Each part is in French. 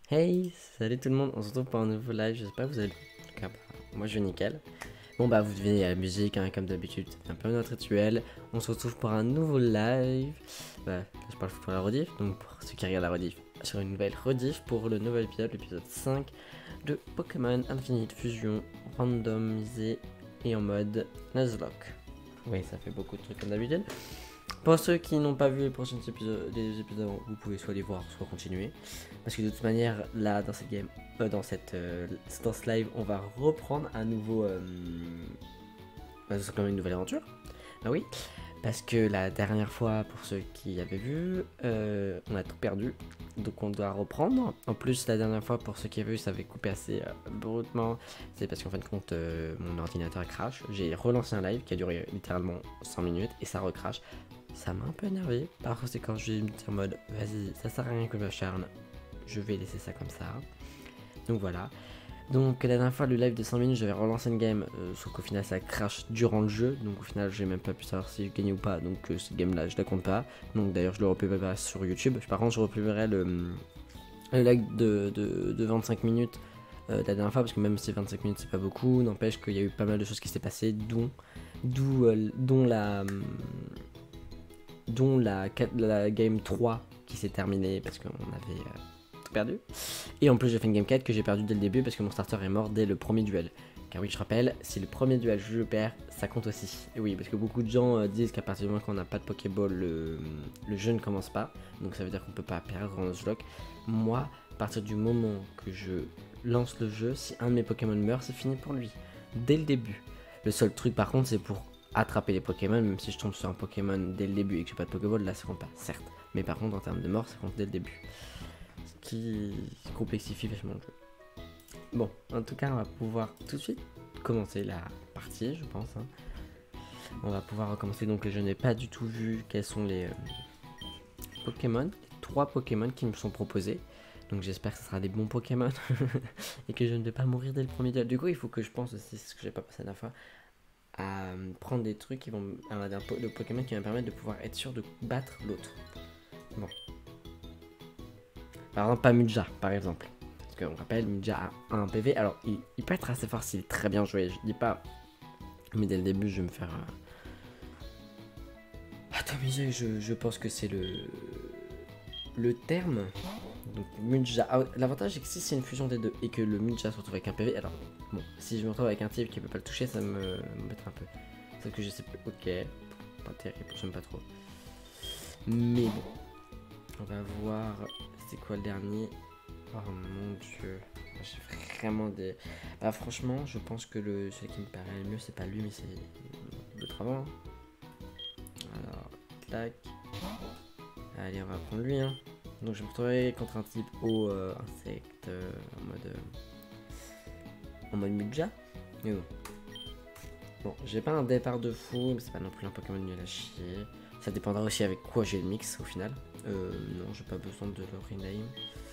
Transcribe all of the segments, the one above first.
Hey, salut tout le monde, on se retrouve pour un nouveau live, j'espère que vous allez bien. En tout cas, moi je vais nickel. Bon bah vous devinez la musique, hein, comme d'habitude, c'est un peu notre rituel. On se retrouve pour un nouveau live. Bah, je parle pour la rediff, donc pour ceux qui regardent la rediff, sur une nouvelle rediff pour le nouvel épisode, l'épisode 5 de Pokémon Infinite Fusion, randomisé et en mode Nuzlocke. Oui, ça fait beaucoup de trucs comme d'habitude. Pour ceux qui n'ont pas vu les prochains épisodes, vous pouvez soit les voir, soit continuer. Parce que de toute manière, là, dans cette game, dans ce live, on va reprendre un nouveau, c'est quand même une nouvelle aventure. Ah oui, parce que la dernière fois, pour ceux qui avaient vu, on a tout perdu, donc on doit reprendre. En plus, la dernière fois, pour ceux qui avaient vu, ça avait coupé assez brutement. C'est parce qu'en fin de compte, mon ordinateur crash. J'ai relancé un live qui a duré littéralement 100 minutes et ça recrash. Ça m'a un peu énervé. Par conséquent, je vais me dire en mode, vas-y, ça sert à rien que je m'acharne. Je vais laisser ça comme ça. Donc voilà. Donc la dernière fois, le live de 100 minutes, j'avais relancé une game, sauf qu'au final ça crash durant le jeu. Donc au final, j'ai même pas pu savoir si je gagnais ou pas. Donc cette game là, je la compte pas. Donc d'ailleurs, je le republierai sur YouTube. Par contre, je republierai le live de 25 minutes la dernière fois, parce que même si 25 minutes c'est pas beaucoup, n'empêche qu'il y a eu pas mal de choses qui s'est passé, dont la game 3 qui s'est terminée parce qu'on avait tout perdu. Et en plus j'ai fait une game 4 que j'ai perdu dès le début parce que mon starter est mort dès le premier duel. Car oui, je rappelle, si le premier duel je le perds, ça compte aussi. Et oui, parce que beaucoup de gens disent qu'à partir du moment qu'on n'a pas de Pokéball, le jeu ne commence pas. Donc ça veut dire qu'on peut pas perdre en Nuzlocke. Moi, à partir du moment que je lance le jeu, si un de mes Pokémon meurt, c'est fini pour lui. Dès le début. Le seul truc par contre, c'est pour attraper les Pokémon, même si je tombe sur un Pokémon dès le début et que j'ai pas de Pokéball, là ça compte pas, certes. Mais par contre, en termes de mort, ça compte dès le début. Ce qui complexifie vachement le jeu. Bon, en tout cas, on va pouvoir tout de suite commencer la partie, je pense. Hein. On va pouvoir recommencer. Donc, je n'ai pas du tout vu quels sont les Pokémon, les 3 Pokémon qui me sont proposés. Donc, j'espère que ce sera des bons Pokémon et que je ne vais pas mourir dès le premier duel. Du coup, il faut que je pense aussi, c'est ce que j'ai pas passé la dernière fois, à prendre des trucs qui vont, de Pokémon qui vont me permettre de pouvoir être sûr de battre l'autre. Bon. Par exemple, pas Muja, par exemple. Parce qu'on rappelle, Muja a 1 PV. Alors, il peut être assez fort s'il est très bien joué, je dis pas. Mais dès le début, je vais me faire. Attends, Muja, je pense que c'est le terme. Donc, Muja. Ah, l'avantage, c'est que si c'est une fusion des deux et que le Muja se retrouve avec un PV, alors, bon, si je me retrouve avec un type qui peut pas le toucher, ça m'embête un peu. Sauf que je sais plus. Ok, pas terrible, j'aime pas trop. Mais bon, on va voir. C'est quoi le dernier? Oh mon dieu, j'ai vraiment des. Bah, franchement, je pense que celui qui me paraît le mieux, c'est pas lui, mais c'est l'autre avant. Alors, clac. Allez, on va prendre lui. Hein. Donc, je me retrouverai contre un type au insecte en mode Muja. Mais bon. Bon, j'ai pas un départ de fou, mais c'est pas non plus un Pokémon nul à chier. Ça dépendra aussi avec quoi j'ai le mix au final. Non, j'ai pas besoin de le rename.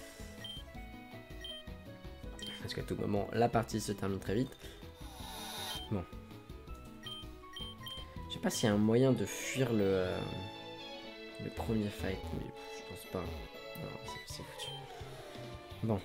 Parce qu'à tout moment, la partie se termine très vite. Bon. Je sais pas s'il y a un moyen de fuir le premier fight, mais je pense pas. Non, c'est foutu. Bon.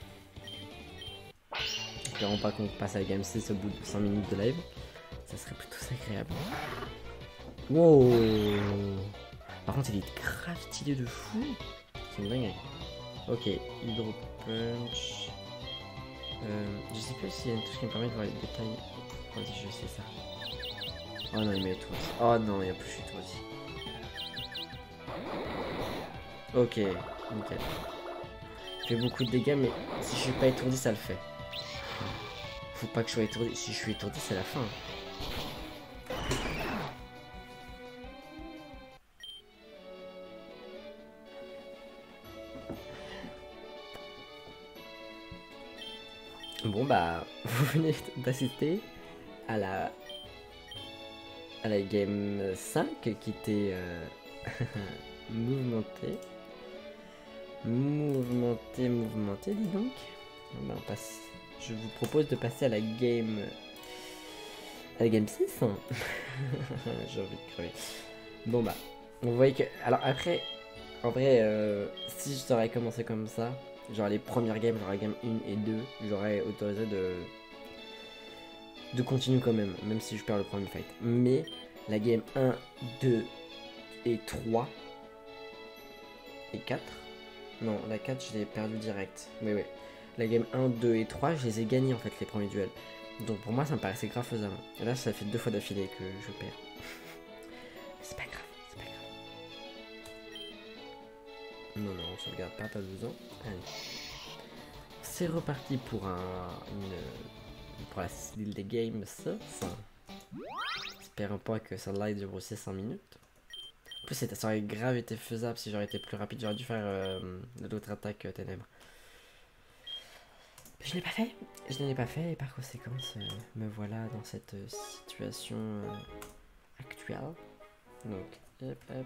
Espérons pas qu'on passe à la game 6 au bout de 5 minutes de live. Ça serait plutôt agréable. Wow. Par contre, il est grave stylé de fou. C'est une dingue. Ok, Hydro Punch. Je sais plus s'il y a une touche qui me permet de voir les détails. Vas-y, je sais ça. Oh non, il met tout aussi. Oh non, il y a plus tout aussi. Ok, nickel. Je fais beaucoup de dégâts, mais si je suis pas étourdi, ça le fait. Faut pas que je sois étourdi. Si je suis étourdi, c'est la fin. Bon bah, vous venez d'assister à la game 5 qui était mouvementée. Mouvementée, dis donc. Bah, je vous propose de passer à la game 6. J'ai envie de crever. Bon bah, vous voyez que... Alors après, en vrai, si je t'aurais commencé comme ça, Genre les premières games, genre la game 1 et 2, j'aurais autorisé de continuer quand même, même si je perds le premier fight. Mais la game 1, 2 et 3 et 4, non, la 4 je l'ai perdu direct. Mais ouais, la game 1, 2 et 3, je les ai gagnés en fait les premiers duels. Donc pour moi ça me paraissait grave faisable. Et là ça fait 2 fois d'affilée que je perds. C'est pas grave, c'est pas grave. Non, on sauvegarde pas besoin. Allez. C'est reparti pour pour la style des games, ça. Espérons pas que ça live dure aussi 5 minutes. En plus, ça aurait grave été faisable si j'aurais été plus rapide. J'aurais dû faire l'autre attaque ténèbres. Mais je l'ai pas fait. Je ne l'ai pas fait et par conséquent, me voilà dans cette situation actuelle. Donc, hop, hop.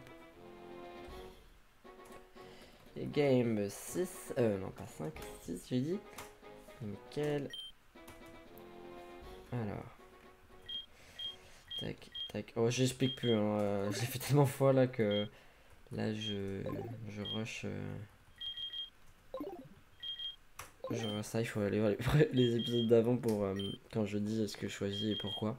Et game 6, non pas 5, 6 j'ai dit. Nickel. Alors. Tac, tac. Oh, j'explique plus, hein. J'ai fait tellement de fois là que... Là, je rush... Genre ça, il faut aller voir les épisodes d'avant pour... quand je dis ce que je choisis et pourquoi.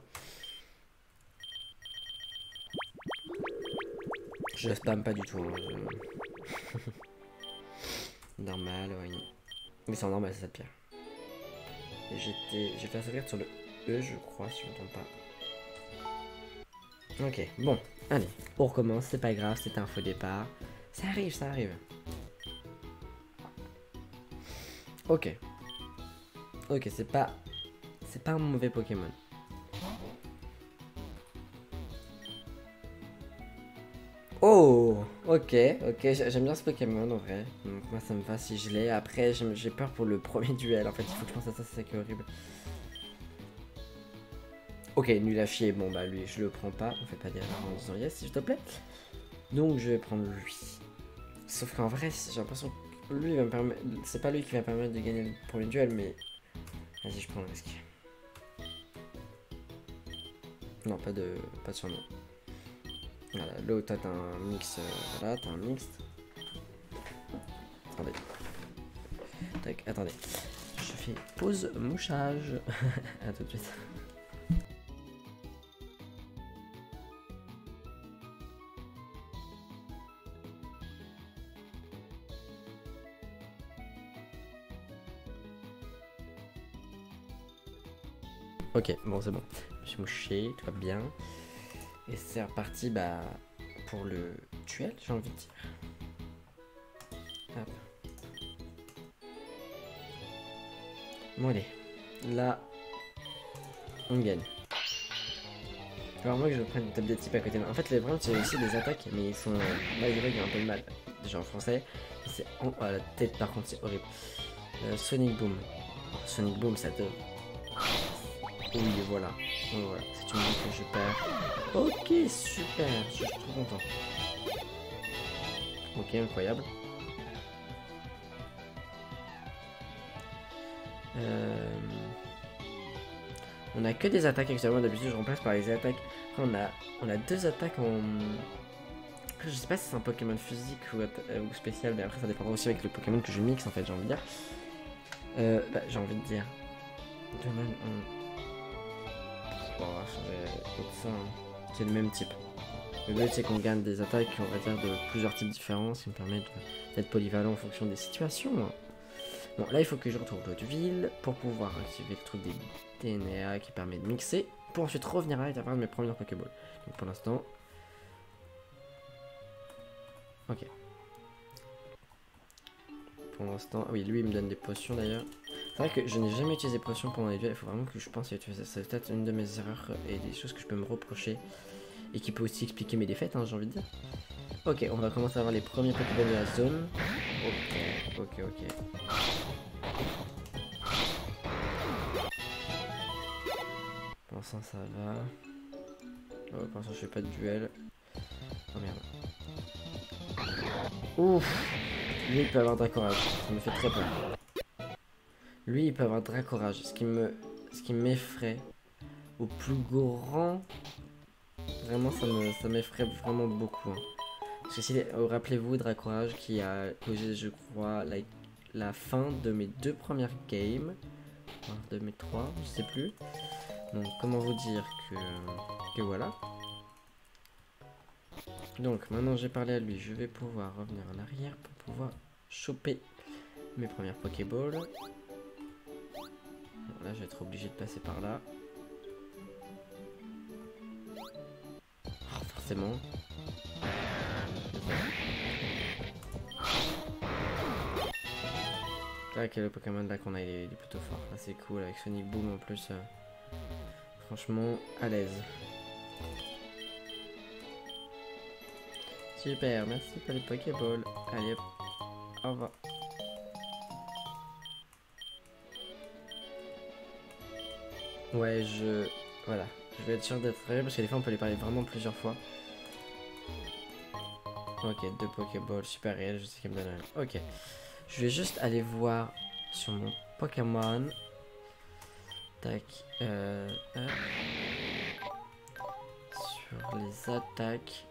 Je spam pas du tout. Hein, normal, ouais. Mais c'est normal, c'est ça le pire. J'ai fait la sauvegarde sur le E, je crois, si je ne me trompe pas. Ok, bon, allez, on recommence, c'est pas grave, c'était un faux départ. Ça arrive, ça arrive. Ok. Ok, c'est pas un mauvais Pokémon. Oh, ok, j'aime bien ce Pokémon en vrai. Donc moi ça me va si je l'ai. Après j'ai peur pour le premier duel. En fait il faut que je pense à ça, c'est ça qui est horrible. Ok, nul à chier. Bon bah lui je le prends pas. On fait pas d'erreur en disant yes s'il te plaît. Donc je vais prendre lui. Sauf qu'en vrai j'ai l'impression que lui va me permettre. C'est pas lui qui va me permettre de gagner le premier duel mais... Vas-y je prends le risque. Non pas de surnom. Voilà, là où t'as un mix, voilà, t'as un mixte. Attendez. Tac, attendez. Je fais pause mouchage. A tout de suite. Ok, bon c'est bon. Je me suis mouché, tout va bien. Et c'est reparti bah, pour le duel, j'ai envie de dire. Hop. Bon allez, là, on gagne. Alors moi que je prenne une table de type à côté de moi. En fait les problème c'est aussi des attaques, mais ils sont... Là il y a un peu de mal, déjà en français. C'est à la tête par contre, c'est horrible. Sonic Boom. Sonic Boom ça te... Oui voilà, voilà. C'est une vie que je perds. Ok super, je suis trop content. Ok incroyable. On a que des attaques extrêmement d'habitude, je remplace par les attaques. Après, on a deux attaques en... Je sais pas si c'est un Pokémon physique ou spécial, mais après ça dépendra aussi avec le Pokémon que je mixe en fait, j'ai envie de dire. J'ai envie de dire... Demain, on va changer tout ça, hein. C'est le même type. Le but c'est qu'on gagne des attaques, on va dire, de plusieurs types différents, ce qui me permet d'être polyvalent en fonction des situations. Bon, là il faut que je retrouve l'autre ville pour pouvoir activer le truc des DNA qui permet de mixer, pour ensuite revenir là et avoir mes premières Pokéballs. Donc pour l'instant... Ok. Pour l'instant... Oui, lui il me donne des potions d'ailleurs. C'est vrai que je n'ai jamais utilisé des potions pendant les duels, il faut vraiment que je pense à utiliser ça. C'est peut-être une de mes erreurs et des choses que je peux me reprocher. Et qui peut aussi expliquer mes défaites, hein, j'ai envie de dire. Ok, on va commencer à avoir les premiers Pokéballs de la zone. Ok. Pour l'instant ça va. Oh, pour l'instant je fais pas de duel. Oh merde. Ouf. Lui il peut avoir Dracorage, ça me fait très peur. Lui il peut avoir Dracorage, ce qui m'effraie au plus grand. Vraiment ça m'effraie vraiment beaucoup. Hein. Parce que si rappelez-vous Dracorage qui a causé je crois la fin de mes 2 premières games. Enfin, de mes 3, je sais plus. Donc comment vous dire que voilà. Donc maintenant j'ai parlé à lui, je vais pouvoir revenir en arrière pour pouvoir choper mes premières Pokéballs. Bon, là je vais être obligé de passer par là. Oh, forcément. Tac, le Pokémon là qu'on a, il est plutôt fort. Là c'est cool avec Sonic Boom en plus. Franchement, à l'aise. Super, merci pour les Pokéballs. Allez hop, au revoir. Ouais, voilà. Je vais être sûr d'être vrai parce que des fois on peut les parler vraiment plusieurs fois. Ok, 2 Pokéballs super réels, je sais qu'il me donne un. Ok. Je vais juste aller voir sur mon Pokémon. Tac. Sur les attaques.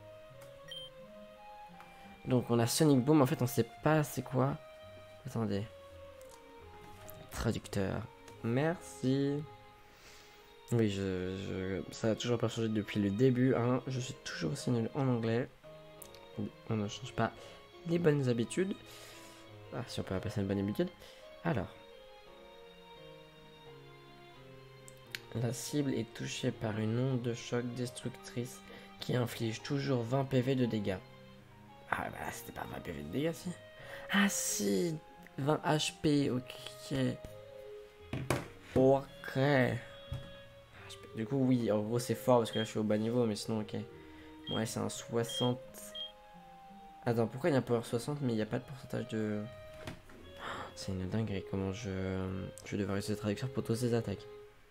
Donc on a Sonic Boom, en fait on sait pas c'est quoi. Attendez. Traducteur. Merci. Oui, ça a toujours pas changé depuis le début. Hein. Je suis toujours aussi nul en anglais. On ne change pas les bonnes habitudes. Ah, si on peut appeler ça une bonne habitude. Alors. La cible est touchée par une onde de choc destructrice qui inflige toujours 20 PV de dégâts. Ah bah c'était pas 20 PV de dégâts si. Ah si, 20 HP, ok. Ok. Du coup oui, en gros c'est fort parce que là je suis au bas niveau, mais sinon ok. Ouais c'est un 60. Attends, pourquoi il y a un power 60 mais il n'y a pas de pourcentage de... C'est une dinguerie comment je vais devoir utiliser le traducteur pour toutes ces attaques.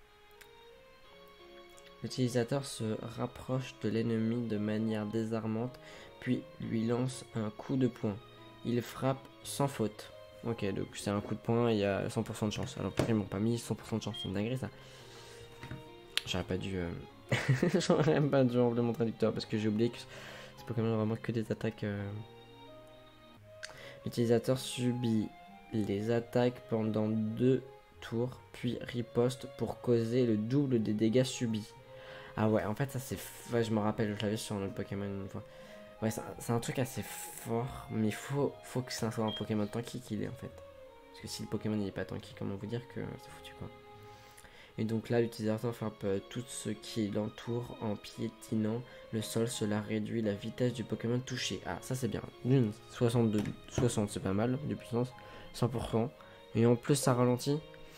L'utilisateur se rapproche de l'ennemi de manière désarmante, puis lui lance un coup de poing. Il frappe sans faute. Ok, donc c'est un coup de poing et il y a 100% de chance. Alors pourquoi ils m'ont pas mis 100% de chance? C'est une dinguerie ça. J'aurais pas dû... J'aurais même pas dû enlever mon traducteur parce que j'ai oublié que c'est Pokémon vraiment que des attaques... L'utilisateur subit les attaques pendant 2 tours, puis riposte pour causer le double des dégâts subis. Ah ouais, en fait ça c'est... Ouais, je me rappelle, je l'avais sur un autre Pokémon une fois. Ouais, c'est un truc assez fort, mais faut que ça soit un Pokémon tanky qu'il est en fait. Parce que si le Pokémon n'est pas tanky, comment vous dire que c'est foutu quoi. Et donc là, l'utilisateur frappe tout ce qui l'entoure en piétinant le sol, cela réduit la vitesse du Pokémon touché. Ah, ça c'est bien. 60 c'est pas mal de puissance, 100%. Et en plus ça ralentit.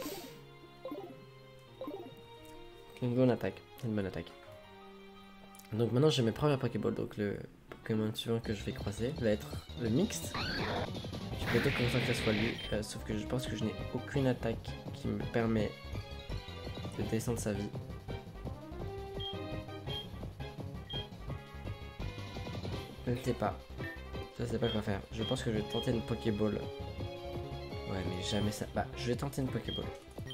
C'est une bonne attaque, Donc maintenant j'ai mes premières Pokéballs, donc le Pokémon suivant que je vais croiser va être le mixte. Je suis plutôt content que ce soit lui, sauf que je pense que je n'ai aucune attaque qui me permet de descendre sa vie. Je ne sais pas. Je sais pas quoi faire. Je pense que je vais tenter une Pokéball. Ouais, mais jamais ça. Bah, je vais tenter une Pokéball.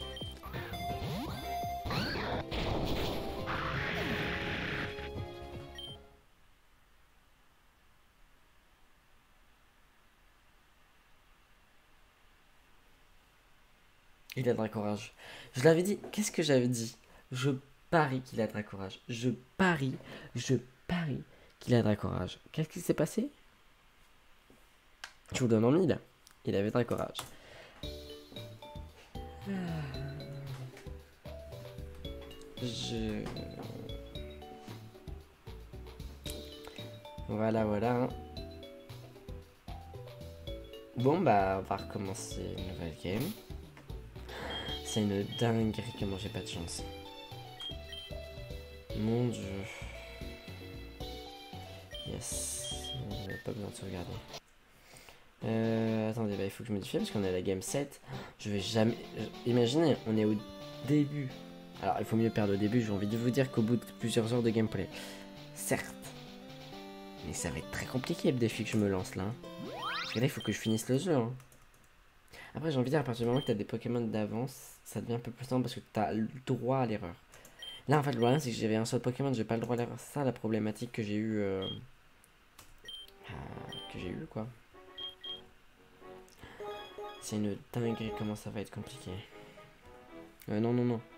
Il a Dracourage. Je l'avais dit. Qu'est-ce que j'avais dit? Je parie qu'il a Dracourage. Je parie qu'il a Dracourage. Qu'est-ce qui s'est passé? Je vous donne en mille. Il avait Dracourage. Voilà, voilà. Bon, bah, on va recommencer une nouvelle game. C'est une dinguerie comment j'ai pas de chance. Mon dieu. Yes. On n'a pas besoin de sauvegarder. Attendez, bah, il faut que je modifie parce qu'on est à la game 7. Je vais jamais... Imaginez, on est au début. Alors, il faut mieux perdre au début. J'ai envie de vous dire qu'au bout de plusieurs heures de gameplay. Certes. Mais ça va être très compliqué le défi que je me lance là. Parce que là, il faut que je finisse le jeu. Hein. Après, j'ai envie de dire, à partir du moment que tu as des Pokémon d'avance, ça devient un peu plus simple parce que tu as le droit à l'erreur. Là, en fait, le problème, c'est que j'avais un seul Pokémon, j'ai pas le droit à l'erreur. C'est ça la problématique que j'ai eu. Quoi. C'est une dinguerie comment ça va être compliqué. Non, non, non.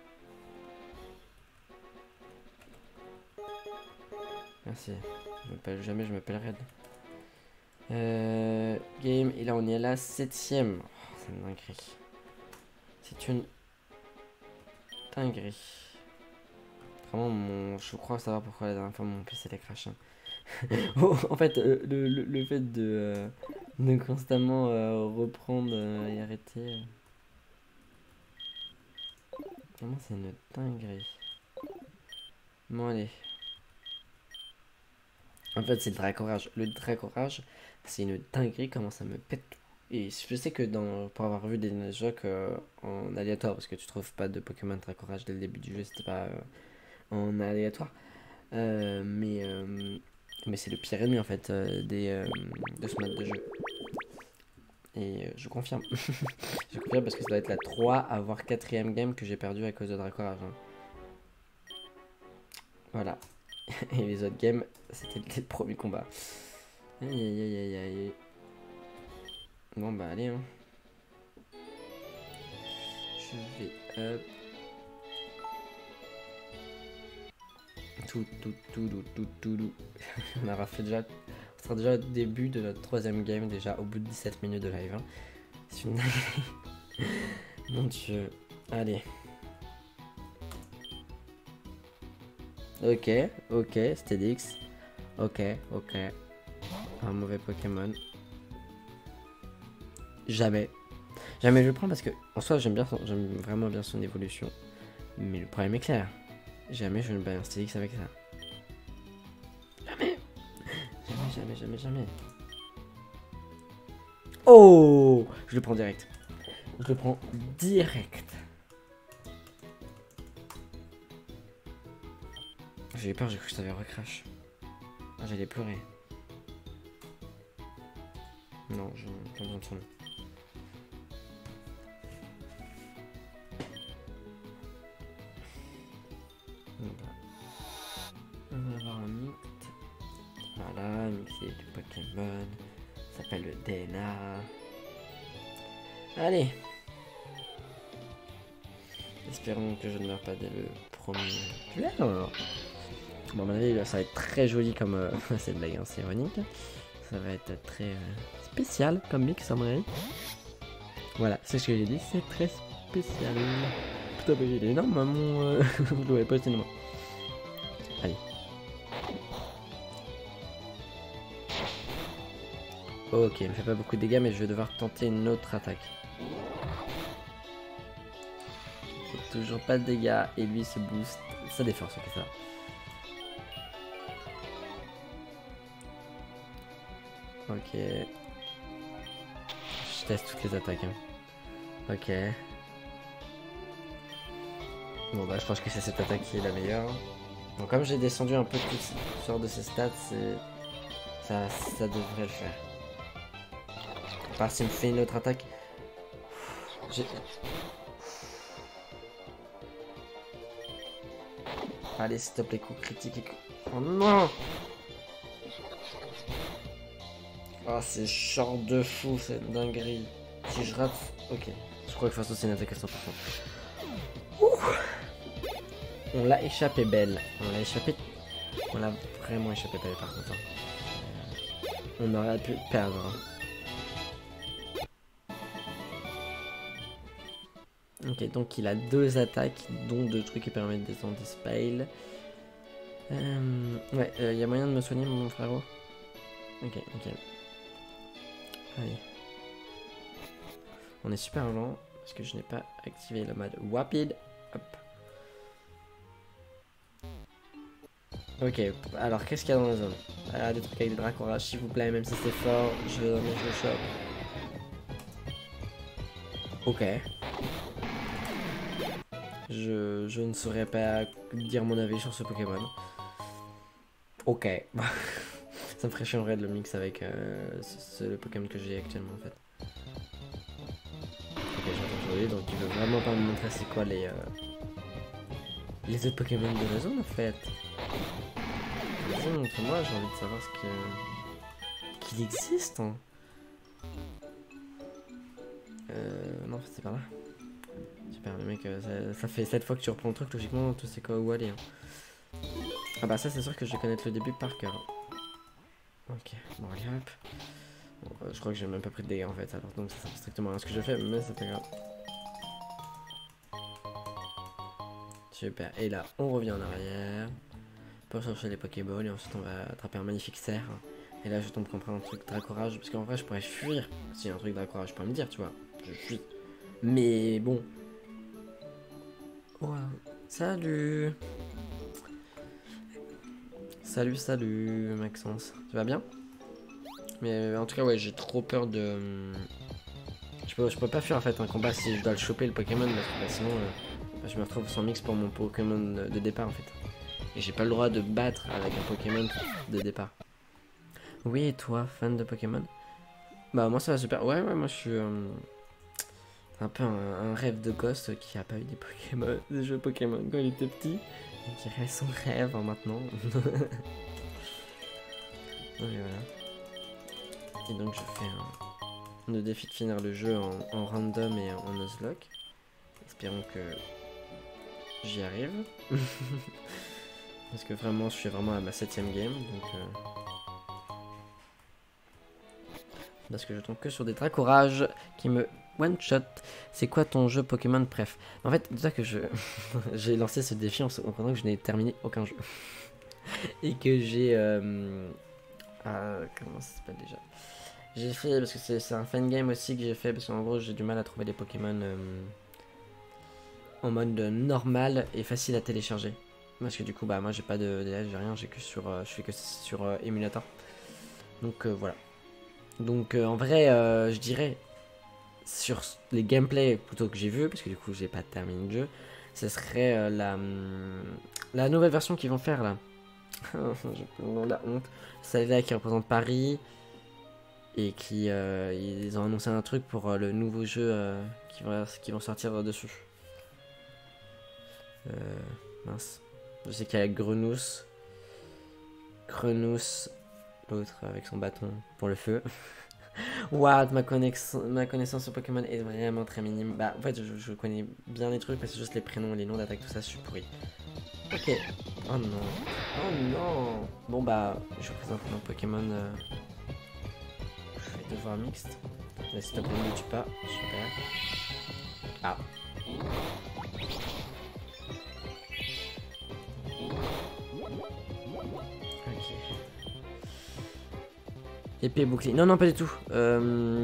Merci. Jamais je m'appelle Red. Game, et là on est à la 7ème. Oh, c'est une dinguerie. C'est une dinguerie. Vraiment, je crois savoir pourquoi la dernière fois mon PC a crashé. Oh, en fait, le fait de constamment reprendre et arrêter. Vraiment, c'est une dinguerie. Bon, allez. En fait, c'est le Dracorage. Le Dracorage, c'est une dinguerie comment ça me pète. Et je sais que pour avoir vu des jeux en aléatoire, parce que tu trouves pas de Pokémon Dracorage dès le début du jeu, c'était pas en aléatoire. Mais c'est le pire ennemi en fait de ce mode de jeu. Et je confirme. Je confirme parce que ça doit être la 3 à voire 4ème game que j'ai perdu à cause de Dracorage. Hein. Voilà. Et les autres games, c'était les premiers combats. Aïe aïe aïe aïe aïe. Bon bah allez hein. Je vais up. Tout. On a fait déjà. On sera déjà au début de notre 3ème game, déjà au bout de 17 minutes de live. Hein. C'est une dinguerie. Mon dieu. Allez. Ok, Stedix. Ok. Un mauvais Pokémon. Jamais je le prends parce que en soi j'aime vraiment bien son évolution. Mais le problème est clair. Jamais je ne bats un Stedix avec ça. Jamais. Oh, je le prends direct. J'ai eu peur, j'ai cru que ça avait recrash. Ah, j'allais pleurer. Non, je pas besoin de son nom. On va avoir un mix. Voilà, mixer du Pokémon. Ça s'appelle le DNA. Allez. Espérons que je ne meurs pas dès le premier. Bon, à mon avis, ça va être très joli comme cette blague, hein, c'est ironique. Ça va être très spécial comme mix, à mon avis. Voilà, c'est ce que j'ai dit, c'est très spécial. Putain, bah, il est énorme, maman. Je ne l'avais pas été moi. Allez. Ok, il me fait pas beaucoup de dégâts, mais je vais devoir tenter une autre attaque. Toujours pas de dégâts, et lui se booste sa défense, ok, ça. Ok. Je teste toutes les attaques. Hein. Ok. Bon bah je pense que c'est cette attaque qui est la meilleure. Donc comme j'ai descendu un peu toutes sortes de ses stats, ça devrait le faire. À part s'il me fait une autre attaque. Allez s'il te plaît, coup critique. Oh non! Oh c'est genre de fou cette dinguerie. Si je rate... Ok. Je crois que face c'est une attaque à 100%. Ouh. On l'a échappé belle. On l'a vraiment échappé belle par contre. On aurait pu perdre. Ok, donc il a 2 attaques, dont 2 trucs qui permettent de descendre des spells. Ouais, y a moyen de me soigner mon frérot? Ok. Allez. On est super lent, parce que je n'ai pas activé le mode rapide. Hop. Ok, alors qu'est-ce qu'il y a dans la zone? Ah, des trucs avec des Dracorages, s'il vous plaît, même si c'est fort, je le chope. Ok. Je ne saurais pas dire mon avis sur ce Pokémon. Ok. Ça me ferait chiant de le mix avec le Pokémon que j'ai actuellement en fait. Ok, j'entends jouer, donc il veut vraiment pas me montrer c'est quoi les autres Pokémon de la zone en fait. Vas-y, montre-moi, j'ai envie de savoir qu'il existe. Hein. fait, c'est par là. Super, le mec, ça fait 7 fois que tu reprends le truc, logiquement, tu sais quoi où aller. Hein. Ah bah ça, c'est sûr que je vais connaître le début par cœur. Ok, bon, allez hop. Bon, je crois que j'ai même pas pris de dégâts en fait, alors donc ça sert strictement à rien ce que je fais, mais c'est pas grave. Super, et là, on revient en arrière. Pour chercher les Pokéballs, et ensuite on va attraper un magnifique cerf. Et là, je tombe contre un truc Dracorage, parce qu'en vrai, je pourrais fuir. Si y a un truc Dracorage, je peux me dire, tu vois. Je fuis. Mais bon. Wow. Salut. Salut Maxence. Tu vas bien? Mais en tout cas, ouais, j'ai trop peur de... Je peux pas faire en fait un combat si je dois le choper le Pokémon, parce que sinon je me retrouve sans mix pour mon Pokémon de départ en fait. Et j'ai pas le droit de battre avec un Pokémon de départ. Oui, et toi, fan de Pokémon? Bah moi ça va super. Ouais, moi je suis un peu un rêve de gosse qui a pas eu des Pokémon, des jeux Pokémon quand il était petit. Et qui reste son rêve maintenant. Et voilà. Et donc je fais le défi de finir le jeu en random et en Nuzlocke. Espérons que j'y arrive. Parce que vraiment, je suis vraiment à ma 7ème game. Donc, parce que je tombe que sur des Dracorages qui me one-shot. C'est quoi ton jeu Pokémon préf? En fait, déjà que j'ai lancé ce défi en comprenant que je n'ai terminé aucun jeu. Et que j'ai... comment ça s'appelle déjà? J'ai fait, parce que c'est un fan game aussi que j'ai fait, parce qu'en gros j'ai du mal à trouver des Pokémon en mode normal et facile à télécharger. Parce que du coup, bah moi j'ai pas de DL, j'ai rien, j'ai que sur, je fais que sur émulateur. Donc voilà. Donc en vrai, je dirais, sur les gameplays plutôt que j'ai vu, parce que du coup j'ai pas terminé le jeu, ce serait la nouvelle version qu'ils vont faire là. J'ai plus le nom, la honte. Celle-là qui représente Paris. Et qui ils ont annoncé un truc pour le nouveau jeu qui vont sortir dessus. Mince. Je sais qu'il y a Grenousse, l'autre avec son bâton pour le feu. Waouh, ma connaissance sur Pokémon est vraiment très minime. Bah en fait je connais bien les trucs, mais c'est juste les prénoms, les noms d'attaque, tout ça, je suis pourri. Ok. Oh non. Oh non. Bon bah je présente mon Pokémon. Devoir mixte. Là, si t'as pas ne tue pas. Super. Ah. Ok. Épée bouclier. Non, pas du tout. Ah,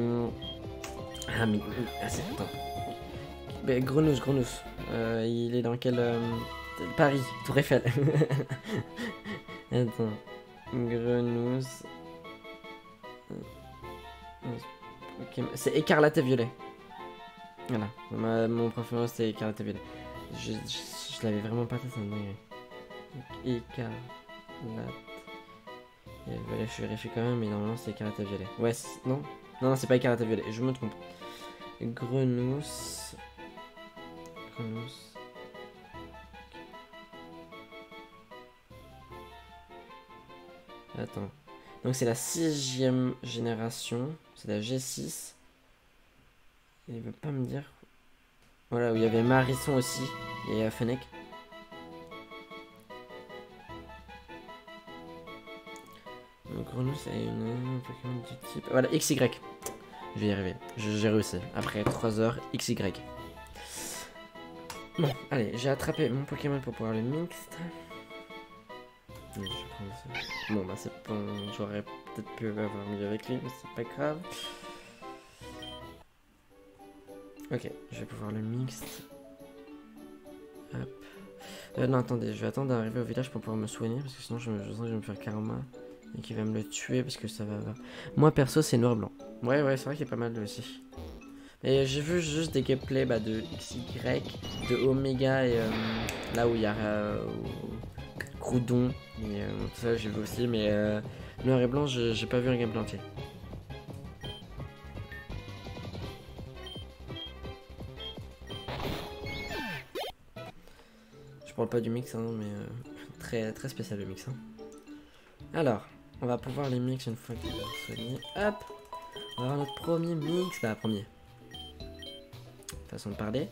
mais. Ah, c'est. Attends. Bah, Grenousse. Il est dans quel. Paris, Tour Eiffel. Attends. Grenousse. Okay. C'est écarlate et violet. Voilà. Mon préféré c'est écarlate et violet. Je l'avais vraiment pas fait, ça me dingue. Écarlate et violet, je vérifie quand même, mais normalement c'est écarlate et violet. Ouais, non, c'est pas écarlate et violet, je me trompe. Grenousse. Attends. Donc c'est la 6ème génération. C'est la G6. Et il veut pas me dire. Voilà, où il y avait Marisson aussi. Et Fennec. Donc Grenouille, c'est une Pokémon du type. Voilà, XY. Je vais y arriver. J'ai réussi. Après 3 heures, XY. Bon, allez, j'ai attrapé mon Pokémon pour pouvoir le mixte. Bon bah c'est bon, j'aurais peut-être pu avoir mieux avec lui, mais c'est pas grave. Ok, je vais pouvoir le mixte. Hop. Non attendez, je vais attendre d'arriver au village pour pouvoir me soigner, parce que sinon je sens que je vais me faire karma et qu'il va me le tuer parce que ça va... Moi perso c'est noir-blanc. Ouais c'est vrai qu'il y a pas mal de aussi. Et j'ai vu juste des gameplays de XY, de Omega et là où il y a Groudon et tout ça j'ai vu aussi, mais noir et blanc j'ai pas vu un gameplay entier. Je parle pas du mix hein, mais très, très spécial le mix hein. Alors on va pouvoir les mix une fois qu'il est soigné. Hop, on va avoir notre premier mix, premier. façon de parler.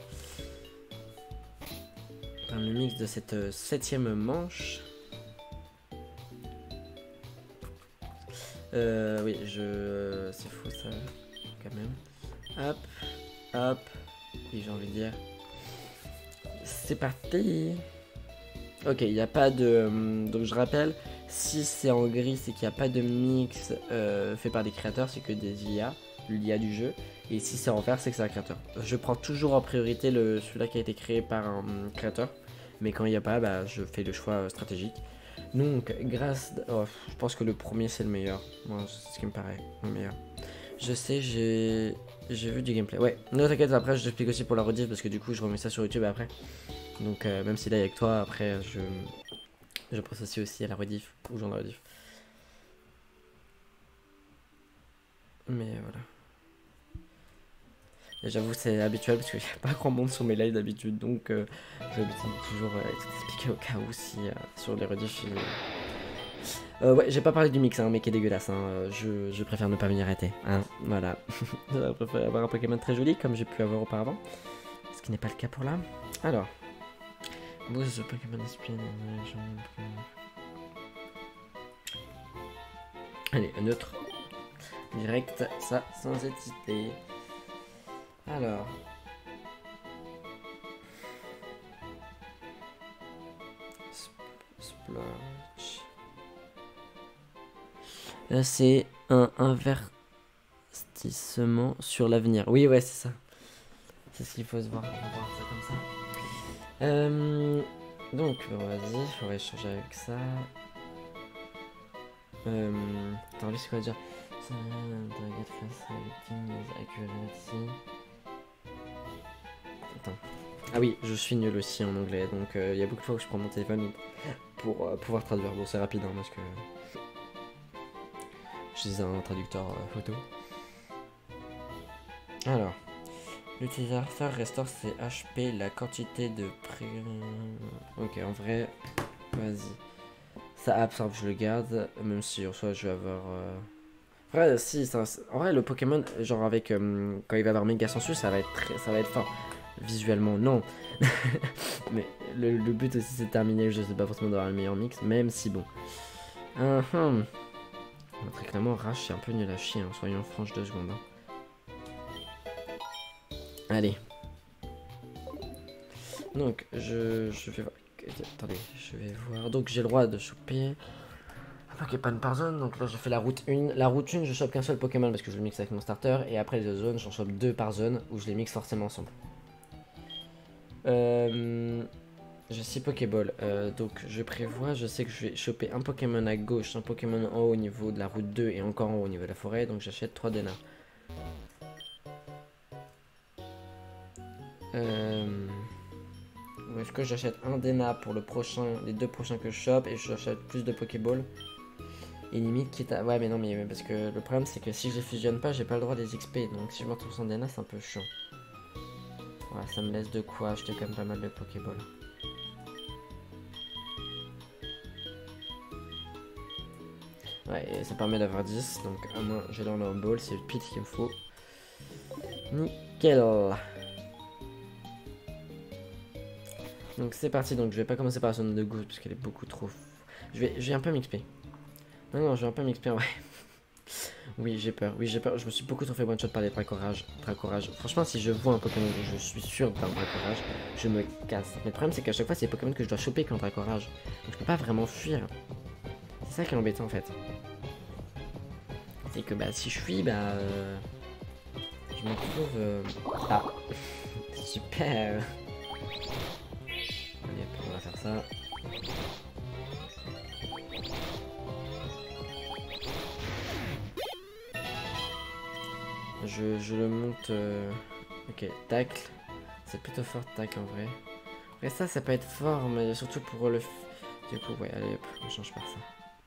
Dans le mix de cette 7ème manche. Oui, c'est faux ça, quand même. Hop, hop. Oui, j'ai envie de dire. C'est parti. Ok, il n'y a pas de... donc je rappelle, si c'est en gris, c'est qu'il n'y a pas de mix fait par des créateurs, c'est que des IA, l'IA du jeu. Et si c'est en vert, c'est que c'est un créateur. Je prends toujours en priorité celui-là qui a été créé par un créateur. Mais quand il n'y a pas, bah, je fais le choix stratégique. Donc, je pense que le premier, c'est le meilleur. Moi, c'est ce qui me paraît le meilleur. Je sais, j'ai vu du gameplay. Ouais, non, t'inquiète, après, je t'explique aussi pour la rediff, parce que du coup, je remets ça sur YouTube après. Donc, même si là, avec toi, après, je pense aussi à la rediff, ou genre la rediff. Mais voilà. J'avoue, c'est habituel parce qu'il n'y a pas grand monde sur mes lives d'habitude, donc j'ai l'habitude de toujours expliquer au cas où si sur les rediffs. Ouais, j'ai pas parlé du mix, hein, mais qui est dégueulasse. Hein. Je préfère ne pas m'y arrêter. Hein, voilà. Je préfère avoir un Pokémon très joli comme j'ai pu avoir auparavant, ce qui n'est pas le cas pour là. Alors, Boost Pokémon Spin. Allez, un neutre. Direct, ça, sans hésiter. Alors. Splotch. Là, c'est un investissement sur l'avenir. Oui, ouais, c'est ça. C'est ce qu'il faut se voir. On va voir ça comme ça. Donc, vas-y, il faudrait changer avec ça. Attends, lui, c'est quoi déjà? Attends. Ah oui, je suis nul aussi en anglais, donc il y a beaucoup de fois où je prends mon téléphone pour pouvoir traduire. Bon, c'est rapide, hein, parce que je suis un traducteur photo. Alors, l'utilisateur restaure ses HP, la quantité de prix. Ok, en vrai, vas-y. Ça absorbe, je le garde, même si en soi je vais avoir. Ouais, si, en vrai, le Pokémon, genre avec quand il va avoir Méga Sensu, ça va être fort. Visuellement, non. Mais le but aussi, c'est de terminer. Je sais pas forcément d'avoir le meilleur mix, même si bon. Très clairement, Rache, c'est un peu nul à chier, hein, soyons franches 2 secondes. Hein. Allez. Donc, je vais voir. Attendez, je vais voir. Donc, j'ai le droit de choper un Pokémon par zone. Donc là, je fais la route 1. La route 1, je chope qu'un seul Pokémon parce que je le mixe avec mon starter. Et après, les autres zones, j'en chope 2 par zone où je les mixe forcément ensemble. J'ai 6 Pokéballs. Donc, je prévois, je sais que je vais choper un Pokémon à gauche, un Pokémon en haut au niveau de la route 2 et encore en haut au niveau de la forêt. Donc, j'achète 3 Dena. Est-ce que j'achète un Dena pour les 2 prochains que je chope et j'achète plus de Pokéballs et limite quitte à... Ouais mais non mais parce que le problème c'est que si je les fusionne pas j'ai pas le droit des XP donc si je me retrouve sans Dena c'est un peu chiant. Voilà ça me laisse de quoi acheter quand même pas mal de Pokéballs. Ouais et ça permet d'avoir 10 donc à moins j'ai dans le ball c'est le pit qu'il me faut. Nickel. Donc c'est parti, donc je vais pas commencer par la zone de goutte parce qu'elle est beaucoup trop... Je vais un peu m'XP. Non, je vais un peu m'XP en vrai. Oui, j'ai peur, je me suis beaucoup trop fait one shot par les Dracorages. Franchement, si je vois un Pokémon où je suis sûr d'un Dracorage, je me casse. Mais le problème, c'est qu'à chaque fois, c'est les Pokémon que je dois choper qu'un Dracorage. Donc je peux pas vraiment fuir. C'est ça qui est embêtant en fait. C'est que bah, si je fuis, bah... je me retrouve... Ah super. Allez, on va faire ça. Je le monte... Ok, tacle. C'est plutôt fort tacle en vrai. Après ça peut être fort, mais surtout pour le... Du coup, ouais, allez, hop, on change par ça.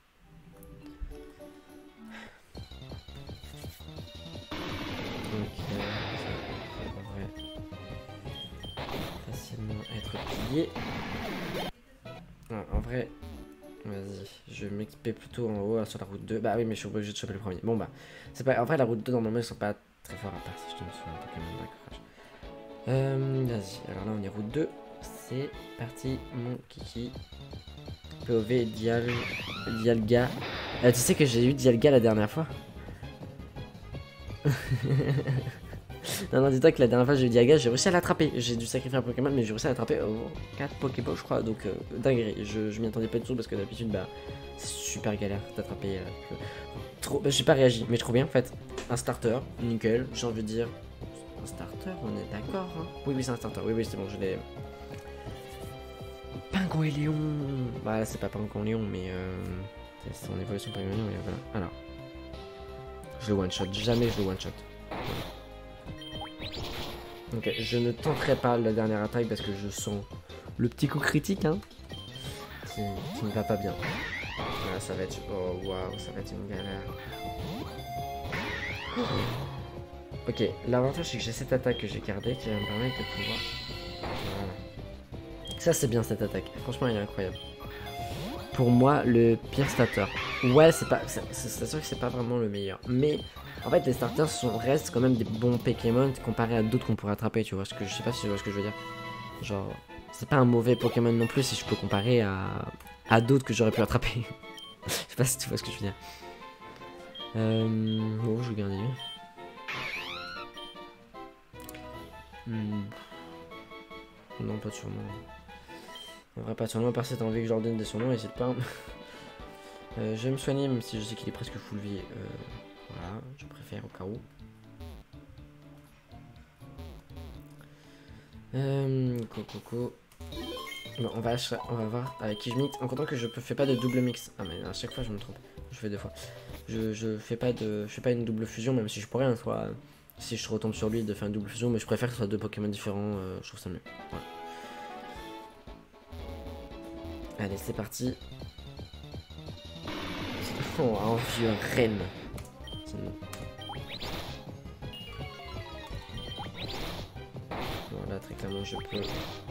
Donc, ça devrait facilement être plié. Ah, en vrai, vas-y, je vais m'XP plutôt en haut sur la route 2. Bah oui, mais je suis obligé de choper le premier. Bon bah, c'est pas... En vrai, la route 2, normalement, ils sont pas très forts à part si je tombe sur un Pokémon d'accrochage. Vas-y, alors là on est route 2. C'est parti, mon kiki. POV Dialga. Tu sais que j'ai eu Dialga la dernière fois. Non, dis-toi que la dernière fois j'ai eu Dialga, j'ai réussi à l'attraper. J'ai dû sacrifier un Pokémon, mais j'ai réussi à l'attraper au 4 Pokéball, je crois. Donc, dinguerie. Je m'y attendais pas du tout parce que d'habitude, bah, c'est super galère d'attraper. Trop. Bah, j'ai pas réagi, mais trop bien en fait. Un starter, nickel, j'ai envie de dire. Un starter, on est d'accord, hein. Oui, c'est un starter. Oui, c'est bon, je l'ai. Pingouin Bah, là, c'est pas Pingouin mais c'est son évolution Pingouin et voilà. Alors, je le one shot. Jamais je le one shot. Ok, je ne tenterai pas la dernière attaque parce que je sens le petit coup critique, hein, qui ne va pas bien. Voilà, ça va être. Oh waouh, ça va être une galère. Ok, l'avantage c'est que j'ai cette attaque que j'ai gardée qui va me permettre de pouvoir. Voilà. Ça, c'est bien cette attaque. Franchement, elle est incroyable. Pour moi, le pire starter. Ouais, c'est sûr que c'est pas vraiment le meilleur. Mais en fait, les starters restent quand même des bons Pokémon comparés à d'autres qu'on pourrait attraper. Tu vois ce que je sais pas si tu vois ce que je veux dire. Genre, c'est pas un mauvais Pokémon non plus si je peux comparer à d'autres que j'aurais pu attraper. Je sais pas si tu vois ce que je veux dire. Bon, je vais garder lui. Non, pas de surnom. En vrai, pas de surnom. À part si t'as envie que je leur donne des surnoms, n'hésite pas. Je vais me soigner, même si je sais qu'il est presque full vie. Voilà, je préfère au cas où. Coco. Bon, on va voir avec qui je mixe. En comptant que je fais pas de double mix. Ah, mais à chaque fois, je me trompe. Je fais deux fois. Je fais pas une double fusion, même si je pourrais, soit si je retombe sur lui de faire une double fusion, mais je préfère que ce soit deux Pokémon différents. Je trouve ça mieux. Voilà. Allez, c'est parti. Oh, un vieux reine. Voilà, très clairement, je peux.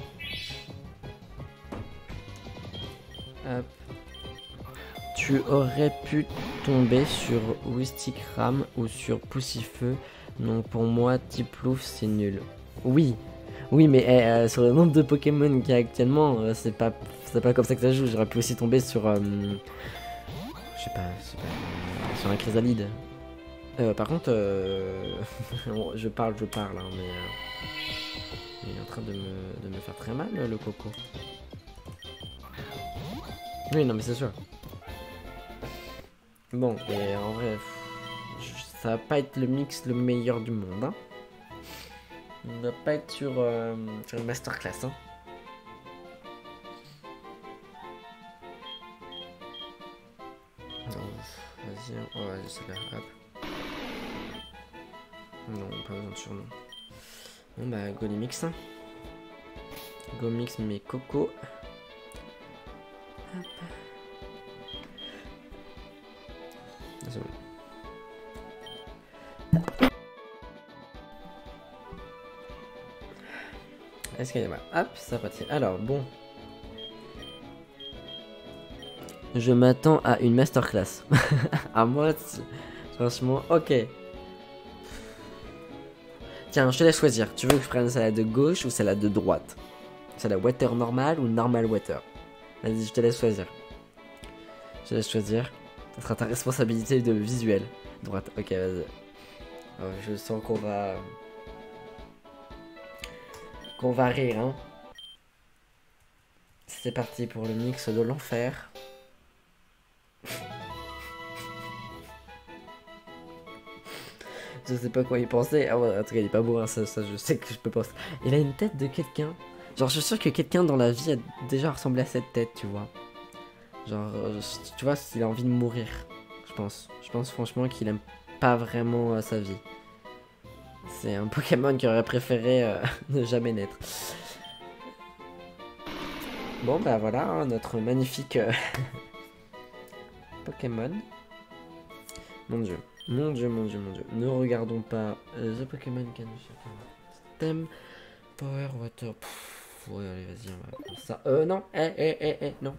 Hop. Tu aurais pu tomber sur Wistikram ou sur Poussifeu. Donc pour moi, Tiplouf, c'est nul. Oui, mais sur le nombre de Pokémon qu'il y a actuellement, c'est pas comme ça que ça joue. J'aurais pu aussi tomber sur. Je sais pas, sur un Chrysalide. Par contre, je parle, hein, mais il est en train de me faire très mal, le coco. Oui, non, mais c'est sûr. Bon, et en vrai, ça va pas être le mix le meilleur du monde, hein. On va pas être sur une masterclass, hein. Vas-y, oh, vas-y, c'est là, hop. Non, pas besoin de surnom. Bon bah, go les mix, hein. Go mix mes cocos. Hop. Désolé. Excusez-moi. Hop, ça partit. Alors, bon. Je m'attends à une masterclass. À moi, franchement, ok. Tiens, je te laisse choisir. Tu veux que je prenne celle de gauche ou celle de droite? C'est la water normale ou normal water? Vas-y, je te laisse choisir. Je te laisse choisir. Ça sera ta responsabilité de visuel. Droite, ok, vas-y. Oh, je sens qu'on va rire, hein. C'est parti pour le mix de l'enfer. Je sais pas quoi y penser. Ah ouais, en tout cas, il est pas beau, hein, ça je sais que je peux penser. Il a une tête de quelqu'un. Genre, je suis sûr que quelqu'un dans la vie a déjà ressemblé à cette tête, tu vois. Genre, tu vois, s'il a envie de mourir, je pense. Je pense franchement qu'il aime pas vraiment sa vie. C'est un Pokémon qui aurait préféré ne jamais naître. Bon, bah voilà, hein, notre magnifique Pokémon. Mon dieu. Ne regardons pas The Pokémon Can Thème Power Water. Pff, ouais, allez, vas-y, on va faire ça. Non. Non.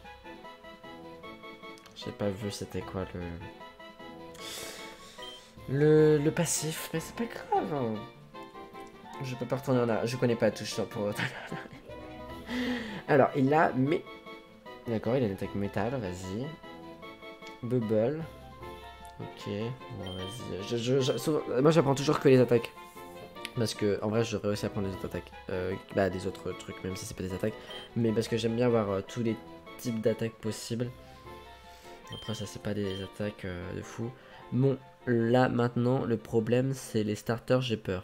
J'ai pas vu c'était quoi Le passif, mais c'est pas grave. Hein. Je peux pas retourner en arrière. Je connais pas la touche pour retourner en arrière. Alors, il a... Mais... D'accord, il a une attaque métal, vas-y. Bubble. Ok, bon, vas-y. Moi, j'apprends toujours que les attaques. Parce que, en vrai, je réussis à apprendre les autres attaques. Bah, des autres trucs, même si c'est pas des attaques. Mais parce que j'aime bien avoir tous les types d'attaques possibles. Après, ça, c'est pas des attaques de fou. Bon, là, maintenant, le problème, c'est les starters, j'ai peur.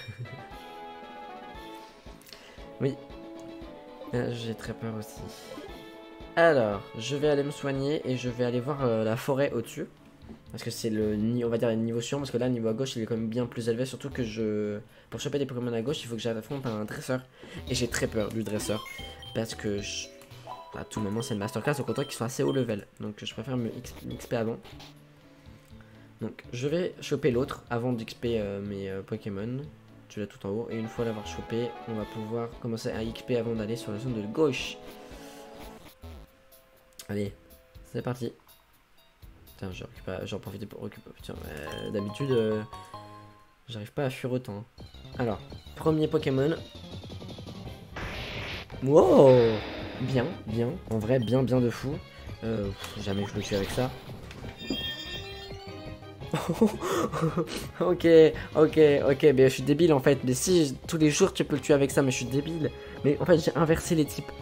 Oui. J'ai très peur aussi. Alors, je vais aller me soigner et je vais aller voir la forêt au-dessus. Parce que c'est le on va dire le niveau suivant. Parce que là, le niveau à gauche, il est quand même bien plus élevé. Surtout que pour choper des Pokémon à gauche, il faut que j'affronte un dresseur. Et j'ai très peur du dresseur. Parce que à tout moment, c'est une masterclass. Au contraire, qu'ils sont assez haut level. Donc, je préfère me XP avant. Donc, je vais choper l'autre avant d'XP mes Pokémon. Tu l'as tout en haut. Et une fois l'avoir chopé, on va pouvoir commencer à XP avant d'aller sur la zone de gauche. Allez, c'est parti. Putain, j'en profite pour récupérer. Putain, d'habitude, j'arrive pas à fuir autant. Alors, premier Pokémon. Wow! Bien, bien. En vrai, bien de fou. Jamais je le tue avec ça. ok, mais je suis débile en fait. Mais si, tous les jours tu peux le tuer avec ça, mais je suis débile. Mais en fait, j'ai inversé les types.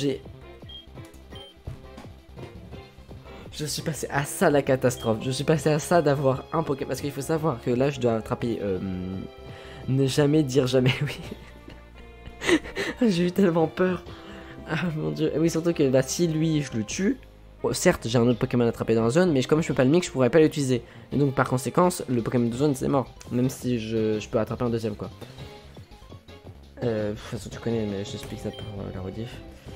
Je suis passé à ça la catastrophe. Je suis passé à ça d'avoir un Pokémon. Parce qu'il faut savoir que là, je dois attraper. Ne jamais dire jamais oui. J'ai eu tellement peur. Ah mon dieu. Et oui, surtout que bah, si lui, je le tue. Bon, certes, j'ai un autre Pokémon à attraper dans la zone, mais comme je peux pas le mix, je pourrais pas l'utiliser. Et donc, par conséquent, le Pokémon de zone, c'est mort. Même si je peux attraper un deuxième, quoi. De toute façon, tu connais, mais je t'explique ça pour la rediff.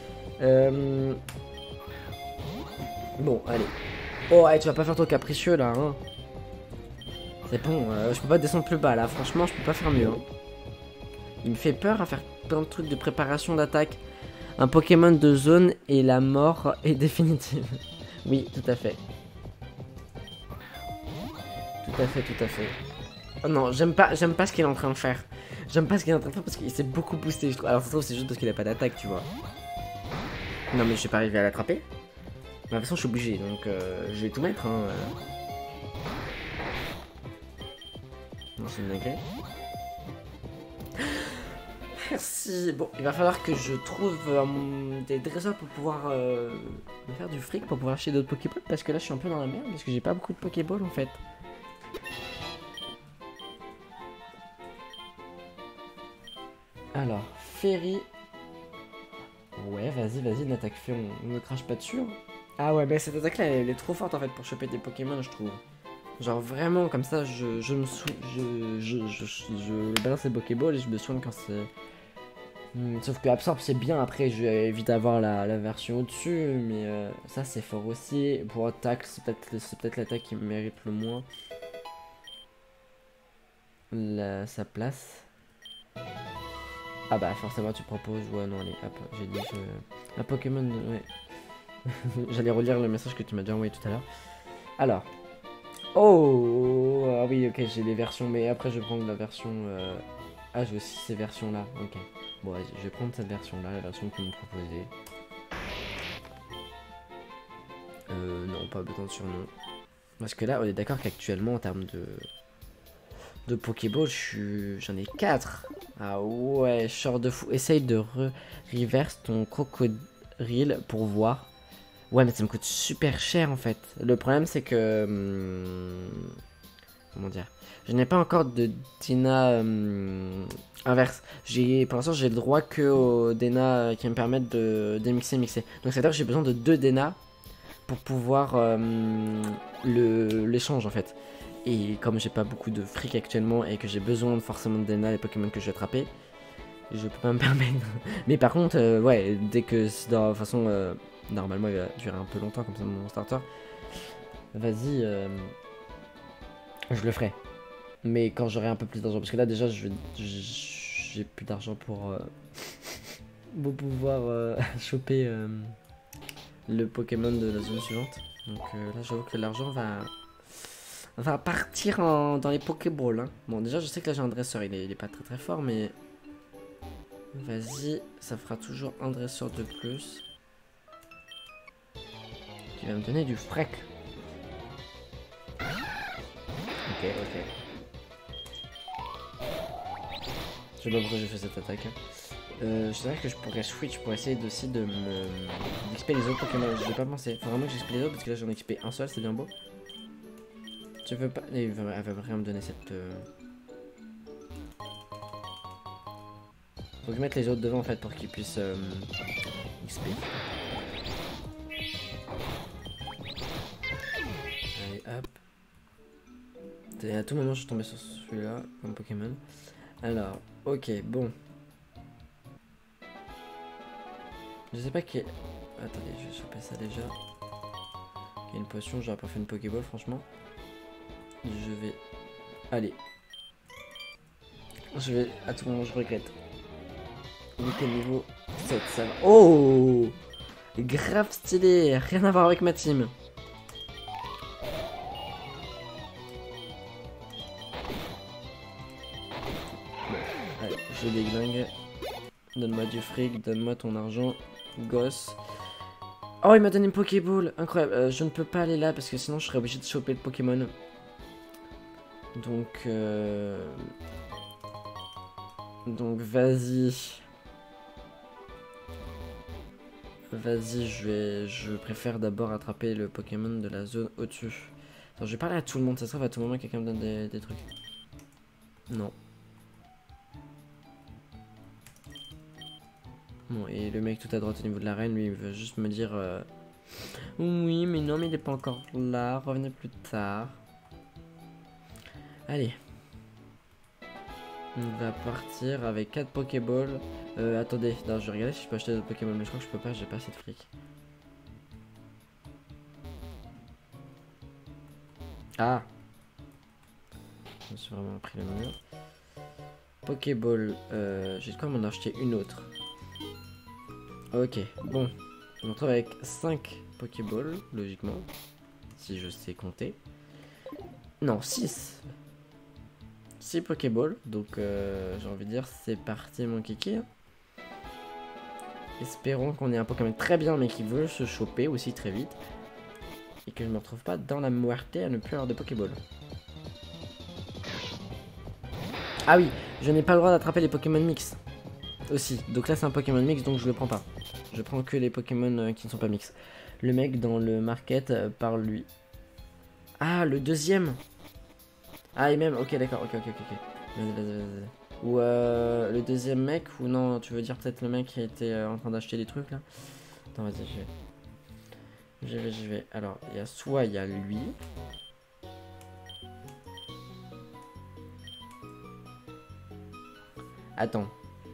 Bon, allez. Oh, allez, tu vas pas faire ton capricieux là, hein. C'est bon, je peux pas descendre plus bas là. Franchement, je peux pas faire mieux. Hein. Il me fait peur à faire plein de trucs de préparation d'attaque. Un Pokémon de zone et la mort est définitive. Oui, tout à fait. Tout à fait. Oh non, j'aime pas ce qu'il est en train de faire. J'aime pas ce qu'il est en train de faire parce qu'il s'est beaucoup boosté, je trouve. Alors, ça se trouve, c'est juste parce qu'il a pas d'attaque, tu vois. Non, mais je vais pas arriver à l'attraper. De toute façon, je suis obligé, donc je vais tout mettre. Hein. Non, c'est une dinguerie. Merci. Bon, il va falloir que je trouve des dresseurs pour pouvoir me faire du fric, pour pouvoir acheter d'autres Pokéballs. Parce que là, je suis un peu dans la merde, parce que j'ai pas beaucoup de Pokéballs en fait. Alors, Ferry. Ouais, vas-y, une attaque fait, on ne crache pas dessus. Hein. Ah ouais, mais cette attaque-là, elle est trop forte en fait pour choper des Pokémon, je trouve. Genre vraiment, comme ça, je balance les Pokéballs et je me soigne quand c'est... sauf que Absorbe c'est bien, après je vais éviter d'avoir la version au-dessus, mais ça c'est fort aussi. Pour attaque, c'est peut-être l'attaque qui mérite le moins sa place. Ah bah forcément tu proposes, ouais non allez hop, j'ai dit un Pokémon, ouais. J'allais relire le message que tu m'as déjà envoyé tout à l'heure. Alors, oh, ah oui ok j'ai des versions, mais après je vais prendre la version... Ah j'ai aussi ces versions là, ok. Bon vas-y, je vais prendre cette version là, la version qu'ils m'ont proposée. Non, pas besoin de surnom. Parce que là, on est d'accord qu'actuellement, en termes de Pokéball, j'en ai 4. Ah ouais, short de fou. Essaye de reverse ton crocodile pour voir. Ouais, mais ça me coûte super cher en fait. Le problème, c'est que... comment dire? Je n'ai pas encore de Dina inverse. Pour l'instant, j'ai le droit que aux Dena qui me permettent de mixer. Donc, c'est-à-dire que j'ai besoin de 2 Dena pour pouvoir l'échange en fait. Et comme j'ai pas beaucoup de fric actuellement et que j'ai besoin forcément de Dena, les Pokémon que je vais attraper, je peux pas me permettre. Mais par contre, ouais, dès que de toute façon, normalement il va durer un peu longtemps comme ça mon starter. Vas-y, je le ferai. Mais quand j'aurai un peu plus d'argent, parce que là déjà j'ai plus d'argent pour pouvoir choper le Pokémon de la zone suivante. Donc là j'avoue que l'argent va partir dans les Pokéballs. Hein. Bon, déjà, je sais que là, j'ai un dresseur. Il est pas très très fort, mais... Vas-y, ça fera toujours un dresseur de plus. Qui va me donner du frec. Ok, ok. Je sais pas pourquoi j'ai fait cette attaque. Je sais que je pourrais switch pour essayer aussi d'XP les autres Pokémon. Je vais pas penser. Faut vraiment que j'XP les autres parce que là j'en ai XP un seul, c'est bien beau. Je veux pas. Elle va rien me donner cette. Faut que je mette les autres devant en fait pour qu'ils puissent XP. Allez hop. À tout moment je suis tombé sur celui-là comme Pokémon. Alors, ok, bon. Je sais pas qui est... Attendez, je vais choper ça déjà. Il y a une potion, j'aurais pas fait une Pokéball franchement. Je vais... Allez. Je vais... À tout moment je regrette. Nickel niveau 7, ça va. Oh, grave stylé, rien à voir avec ma team. Allez, je déglingue. Donne-moi du fric, donne-moi ton argent, gosse. Oh, il m'a donné une Pokéball, incroyable. Je ne peux pas aller là parce que sinon je serais obligé de choper le Pokémon. Donc vas-y. Vas-y, je préfère d'abord attraper le Pokémon de la zone au-dessus. Attends, je vais parler à tout le monde, ça se trouve à tout moment quelqu'un me donne des trucs. Non. Bon, et le mec tout à droite au niveau de l'arène, lui, il veut juste me dire oui, mais non, mais il est pas encore là, revenez plus tard. Allez. On va partir avec 4 Pokéballs. Attendez, non, je vais regarder si je peux acheter d'autres Pokémon, mais je crois que je peux pas, j'ai pas assez de fric. Ah! Je me suis vraiment pris le mur. Pokéball, j'ai de quoi m'en acheter une autre. Ok, bon. Je me retrouve avec 5 Pokéballs, logiquement. Si je sais compter. Non, 6. 6 Pokéballs, donc j'ai envie de dire c'est parti mon kiki. Espérons qu'on ait un Pokémon très bien mais qui veut se choper aussi très vite. Et que je me retrouve pas dans la muerte à ne plus avoir de Pokéball. Ah oui, je n'ai pas le droit d'attraper les Pokémon mix. Aussi, donc là c'est un Pokémon mix donc je le prends pas. Je prends que les Pokémon qui ne sont pas mix. Le mec dans le market parle lui. Ah, le deuxième. Ah, et même, ok, d'accord, ok. Vas-y. Ou le deuxième mec, ou non, tu veux dire peut-être le mec qui était en train d'acheter des trucs là. Attends, vas-y, je vais. Alors, il y a lui. Attends.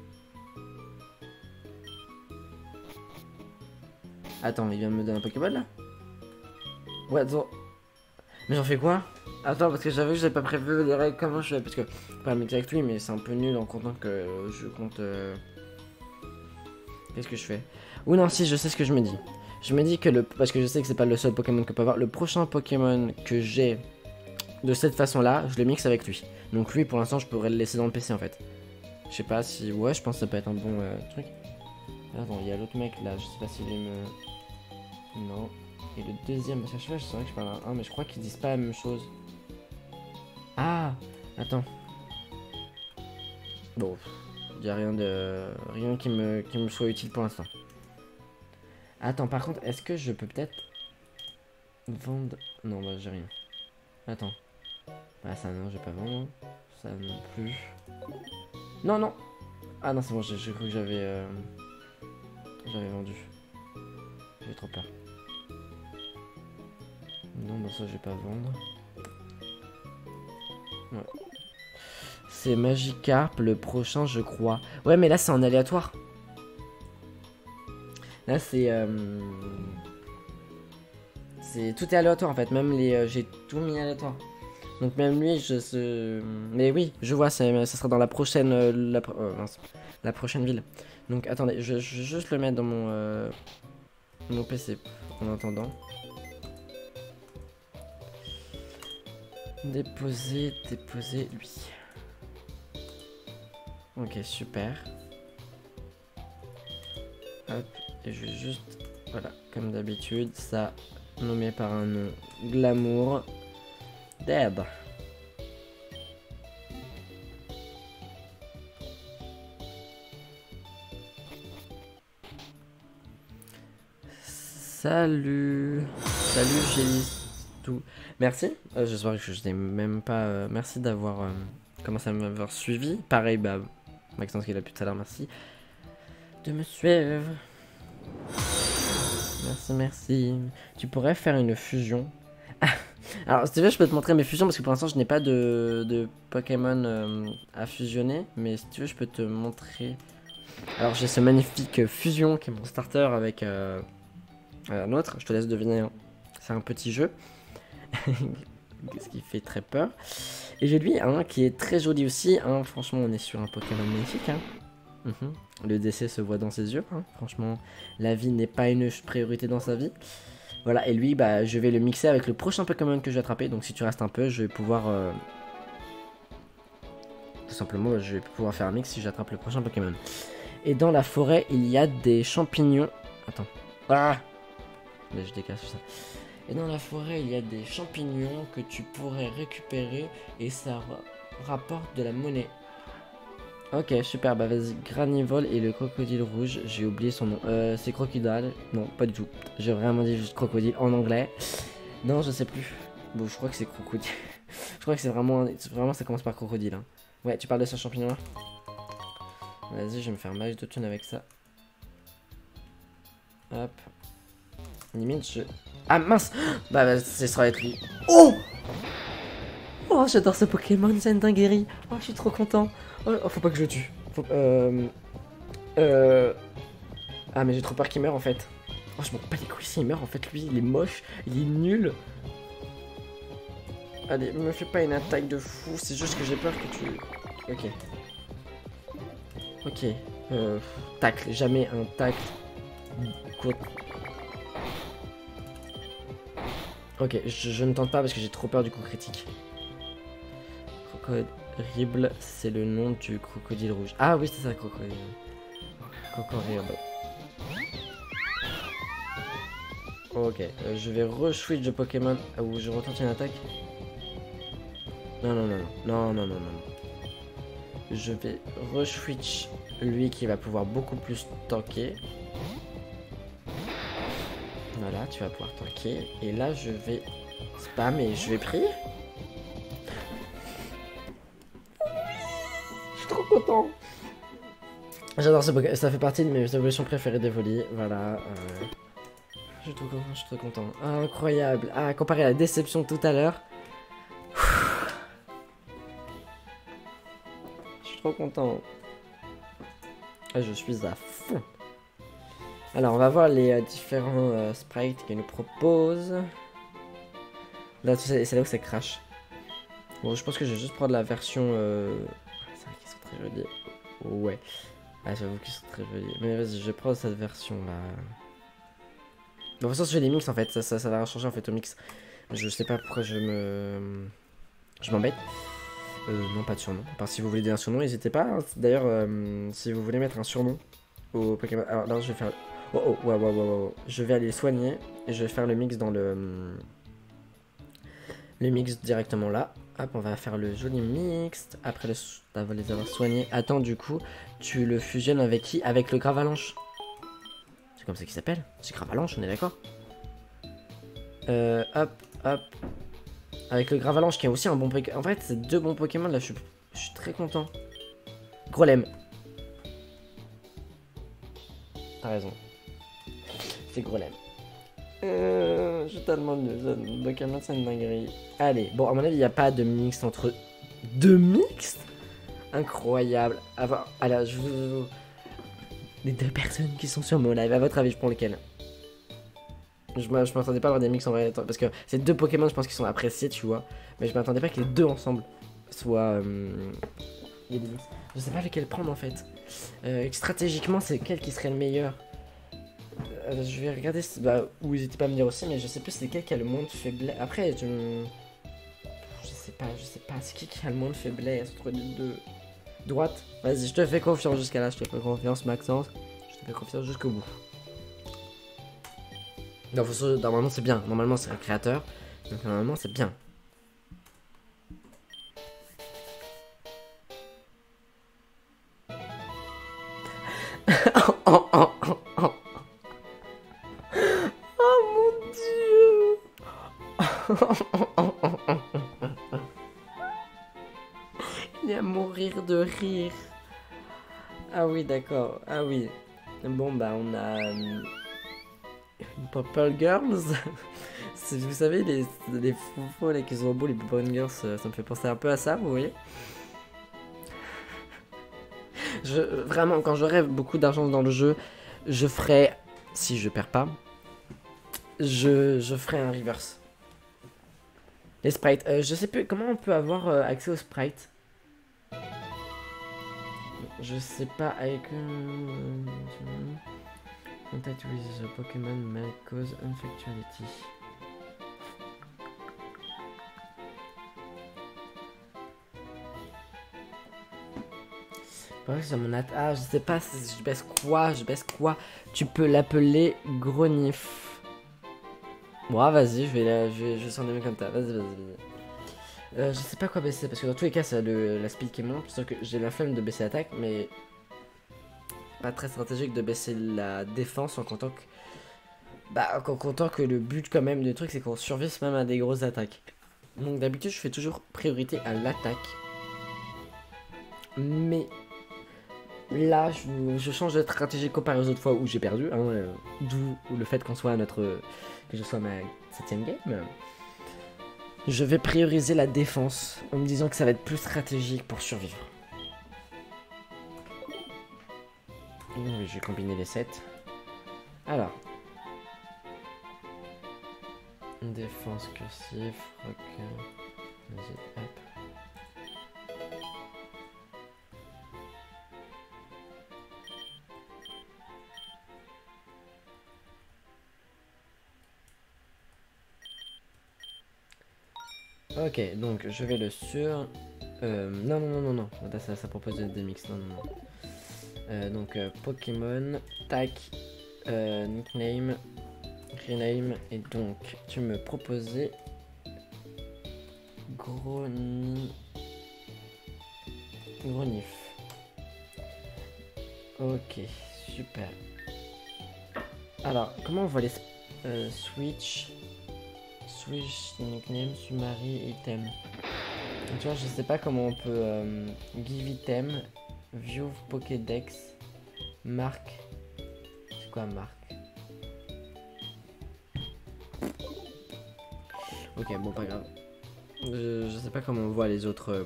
Attends, il vient de me donner un Pokéball là. Ouais, attends. Mais j'en fais quoi? Attends, parce que j'avoue que j'ai pas prévu les règles, comment je fais. Parce que, pas mixer avec lui, mais c'est un peu nul en comptant que je compte. Qu'est-ce que je fais? Ou non, si, je sais ce que je me dis. Je me dis que parce que je sais que c'est pas le seul Pokémon que peut avoir. Le prochain Pokémon que j'ai de cette façon-là, je le mixe avec lui. Donc lui, pour l'instant, je pourrais le laisser dans le PC en fait. Je sais pas si. Ouais, je pense que ça peut être un bon truc. Attends, il y a l'autre mec là, je sais pas s'il me. Non. Et le deuxième, parce que je sais pas, c'est vrai que je parle à un, mais je crois qu'ils disent pas la même chose. Ah! Attends. Bon, il y a rien qui me soit utile pour l'instant. Attends, par contre, est-ce que je peux peut-être vendre... Non, bah j'ai rien. Attends. Ah ça non, je vais pas vendre. Ça non plus. Non. Ah non, c'est bon, j'ai cru que j'avais vendu. J'ai trop peur. Non, bah ça je vais pas vendre. Ouais. C'est Magikarp le prochain, je crois. Ouais, mais là c'est en aléatoire. Là c'est tout est aléatoire en fait. Même j'ai tout mis aléatoire. Donc même lui, mais oui, je vois, ça sera dans la prochaine, la prochaine ville. Donc attendez, je vais juste le mettre dans mon PC en attendant. Déposer lui. Ok, super. Hop, et je vais juste, voilà, comme d'habitude, ça nommé par un nom glamour. Deb. Salut. Salut, Gélis. Tout. Merci. J'espère que je n'ai même pas. Merci d'avoir commencé à m'avoir suivi. Pareil, bah, Maxence qui est là depuis tout à l'heure, merci de me suivre. Merci. Tu pourrais faire une fusion. Alors, si tu veux, je peux te montrer mes fusions parce que pour l'instant, je n'ai pas de Pokémon à fusionner. Mais si tu veux, je peux te montrer. Alors, j'ai ce magnifique fusion qui est mon starter avec un autre. Je te laisse deviner. Hein. C'est un petit jeu. Ce qui fait très peur. Et j'ai lui un qui est très joli aussi. Hein. Franchement, on est sur un Pokémon magnifique. Hein. Le décès se voit dans ses yeux. Hein. Franchement, la vie n'est pas une priorité dans sa vie. Voilà, et lui, bah, je vais le mixer avec le prochain Pokémon que je vais attraper. Donc si tu restes un peu, je vais pouvoir... Tout simplement, je vais pouvoir faire un mix si j'attrape le prochain Pokémon. Et dans la forêt, il y a des champignons. Attends. Ah, mais je décasse ça. Et dans la forêt, il y a des champignons que tu pourrais récupérer. Et ça rapporte de la monnaie. Ok, super, bah vas-y, Granivol et le crocodile rouge, j'ai oublié son nom. C'est Crocodile, non, pas du tout. J'ai vraiment dit juste crocodile en anglais. Non, je sais plus. Bon, je crois que c'est crocodile. Je crois que c'est vraiment, ça commence par crocodile. Hein. Ouais, tu parles de ce champignon là. Vas-y, je vais me faire max de thunes avec ça. Hop. Limite, je... Ah mince. Bah, ça sera être lui. Oh! Oh, j'adore ce Pokémon, c'est une dinguerie. Oh, je suis trop content. Oh, faut pas que je le tue. Ah, mais j'ai trop peur qu'il meure en fait. Oh, je m'en bats les couilles s'il meurt en fait. Lui, il est moche, il est nul. Allez, me fais pas une attaque de fou. C'est juste que j'ai peur que tu... Ok. Ok. Tacle, jamais un tacle. Ok, je ne tente pas parce que j'ai trop peur du coup critique. Crocodile, c'est le nom du crocodile rouge. Ah oui, c'est ça, crocodile. Crocodile. Ok, je vais re-switch de Pokémon où je retente une attaque. Non. Je vais re-switch lui qui va pouvoir beaucoup plus tanker. Voilà, tu vas pouvoir tanker. Et là, je vais spam et je vais prier. Je suis trop content. J'adore ce Pokémon, ça fait partie de mes évolutions préférées d'Evoli. Voilà. Je suis trop content. Ah, incroyable. Ah, comparé à la déception de tout à l'heure. Je suis trop content. Ah, je suis à fond. Alors, on va voir les différents sprites qu'ils nous proposent. Là, c'est là où ça crache. Bon, je pense que je vais juste prendre la version... C'est vrai qu'ils sont très jolis. Ouais. Ah, j'avoue qu'ils sont très jolis. Mais vas-y, je vais prendre cette version-là. De toute façon, je fais des mix en fait. Ça va changer en fait au mix. Je sais pas pourquoi je m'embête. Non, pas de surnom. À part si vous voulez dire un surnom, n'hésitez pas. Hein. D'ailleurs, si vous voulez mettre un surnom au Pokémon... Alors là, je vais faire... Oh. Je vais aller soigner et je vais faire le mix dans le mix directement là. Hop, on va faire le joli mix. Après les avoir soignés. Attends, du coup, tu le fusionnes avec qui? Avec le Gravalanche. C'est comme ça qu'il s'appelle. C'est Gravalanche, on est d'accord? Hop. Avec le Gravalanche qui est aussi un bon Pokémon. En fait, c'est deux bons Pokémon là, je suis très content. Grolem. T'as raison. C'est Grolem. Je suis tellement nul. Pokémon, c'est une dinguerie. Allez, bon, à mon avis, il n'y a pas de mix entre deux mixtes. Incroyable. Alors, les deux personnes qui sont sur mon live, à votre avis, je prends lequel? Je m'attendais pas à avoir des mix en vrai. Parce que c'est deux Pokémon, je pense, qui sont appréciés, tu vois. Mais je m'attendais pas que les deux ensemble soient. Il y a des mix. Je sais pas lequel prendre en fait. Stratégiquement, c'est lequel qui serait le meilleur? Je vais regarder, ou n'hésitez pas à me dire aussi, mais je sais plus c'est lequel qui a le moins de faiblesse. Après, je sais je sais pas. C'est qui a le moins de faiblesse entre les deux? Droite? Vas-y, je te fais confiance jusqu'à là, je te fais confiance, Maxence. Je te fais confiance jusqu'au bout. Non, normalement c'est bien. Normalement c'est un créateur. Donc normalement c'est bien. Oh mon dieu. Il est à mourir de rire. Ah oui, d'accord. Ah oui. Bon, bah, on a... Purple Girls. Vous savez, les foufos là qui sont beaux, les Purple Girls, ça me fait penser un peu à ça, vous voyez. Vraiment, quand j'aurai beaucoup d'argent dans le jeu, je ferai... Si je perds pas, je ferai un reverse. Les sprites. Je sais plus comment on peut avoir accès aux sprites. Je sais pas avec... Contact with the Pokémon may cause infectuality. Ouais, j'ai mon Ah, je sais pas si je baisse quoi. Tu peux l'appeler Gronif. Bon, vas-y, je vais s'en aimer comme ça. Vas-y. Je sais pas quoi baisser parce que dans tous les cas, c'est la speed qui monte. Sauf que j'ai la flemme de baisser l'attaque, mais pas très stratégique de baisser la défense en comptant que. Bah, en comptant que le but, quand même, du truc, c'est qu'on survive même à des grosses attaques. Donc, d'habitude, je fais toujours priorité à l'attaque. Mais. Là, je change de stratégie comparé aux autres fois où j'ai perdu, hein, d'où le fait qu'on soit que je sois à ma 7ème game. Je vais prioriser la défense en me disant que ça va être plus stratégique pour survivre. Oui, je vais combiner les 7. Alors. Défense cursive, requin. Vas-y, hop. Ok, donc je vais le sur... non. Ça propose des mix. Non. Donc Pokémon, tac, nickname, rename, et donc tu me proposais Gronif. Ok, super. Alors, comment on voit les switch nickname, summary, item. Tu vois, je sais pas comment on peut give item, view Pokédex, marque. C'est quoi marque? Ok, bon, pas grave. Je sais pas comment on voit les autres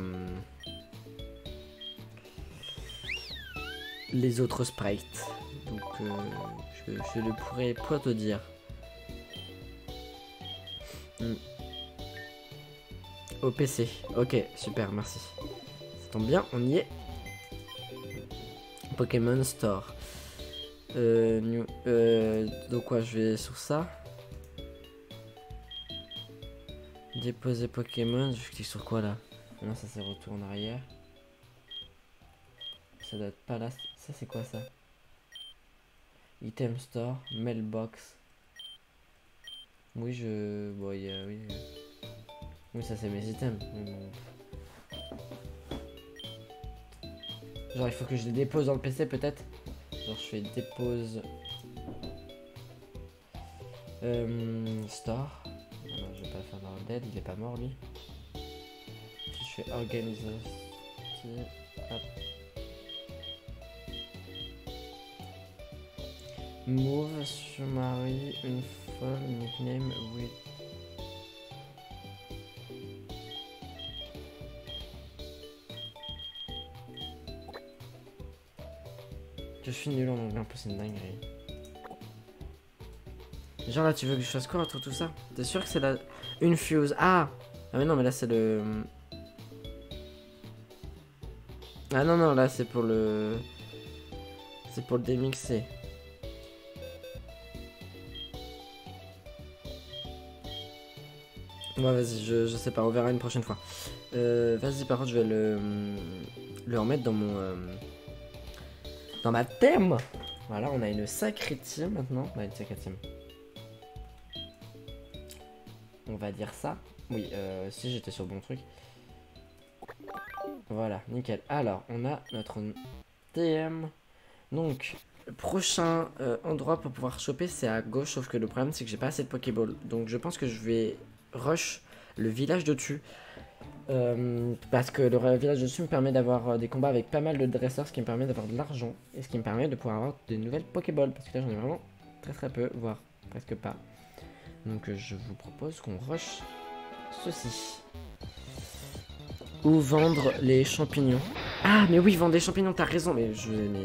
sprites. Donc je ne pourrais pas te dire. Au PC. Ok, super, merci. Ça tombe bien, on y est. Pokémon Store. Donc quoi, je vais sur ça. Déposer Pokémon, je clique sur quoi là? Non, ça c'est retour en arrière. Ça doit être pas là. Ça c'est quoi ça? Item Store, Mailbox. Oui, bon, oui, ça c'est mes items. Genre, il faut que je les dépose dans le PC peut-être. Genre, je fais dépose. Store. Non, je vais pas faire dans le dead, il est pas mort lui. Si je fais organisation. Hop. Move, summary, info, nickname, oui. Je suis nul en anglais, en plus c'est une dinguerie. Genre là tu veux que je fasse quoi entre tout ça? T'es sûr que c'est la... Une fuse? Ah mais non mais là c'est le... Ah non là c'est pour le... C'est pour le démixer. Ouais, vas-y, je sais pas, on verra une prochaine fois. Vas-y, par contre, je vais le remettre dans mon... dans ma thème. Voilà, on a une sacrée team maintenant. On a une sacrée team. On va dire ça. Oui, si j'étais sur le bon truc. Voilà, nickel. Alors, on a notre TM. Donc, le prochain endroit pour pouvoir choper, c'est à gauche. Sauf que le problème, c'est que j'ai pas assez de Pokéball. Donc, je pense que je vais rush le village de dessus. Parce que le village de dessus me permet d'avoir des combats avec pas mal de dresseurs, ce qui me permet d'avoir de l'argent. Et ce qui me permet de pouvoir avoir de nouvelles Pokéballs. Parce que là, j'en ai vraiment très peu, voire presque pas. Donc, je vous propose qu'on rush ceci. Ou vendre les champignons. Ah, mais oui, vendre les champignons, t'as raison. Mais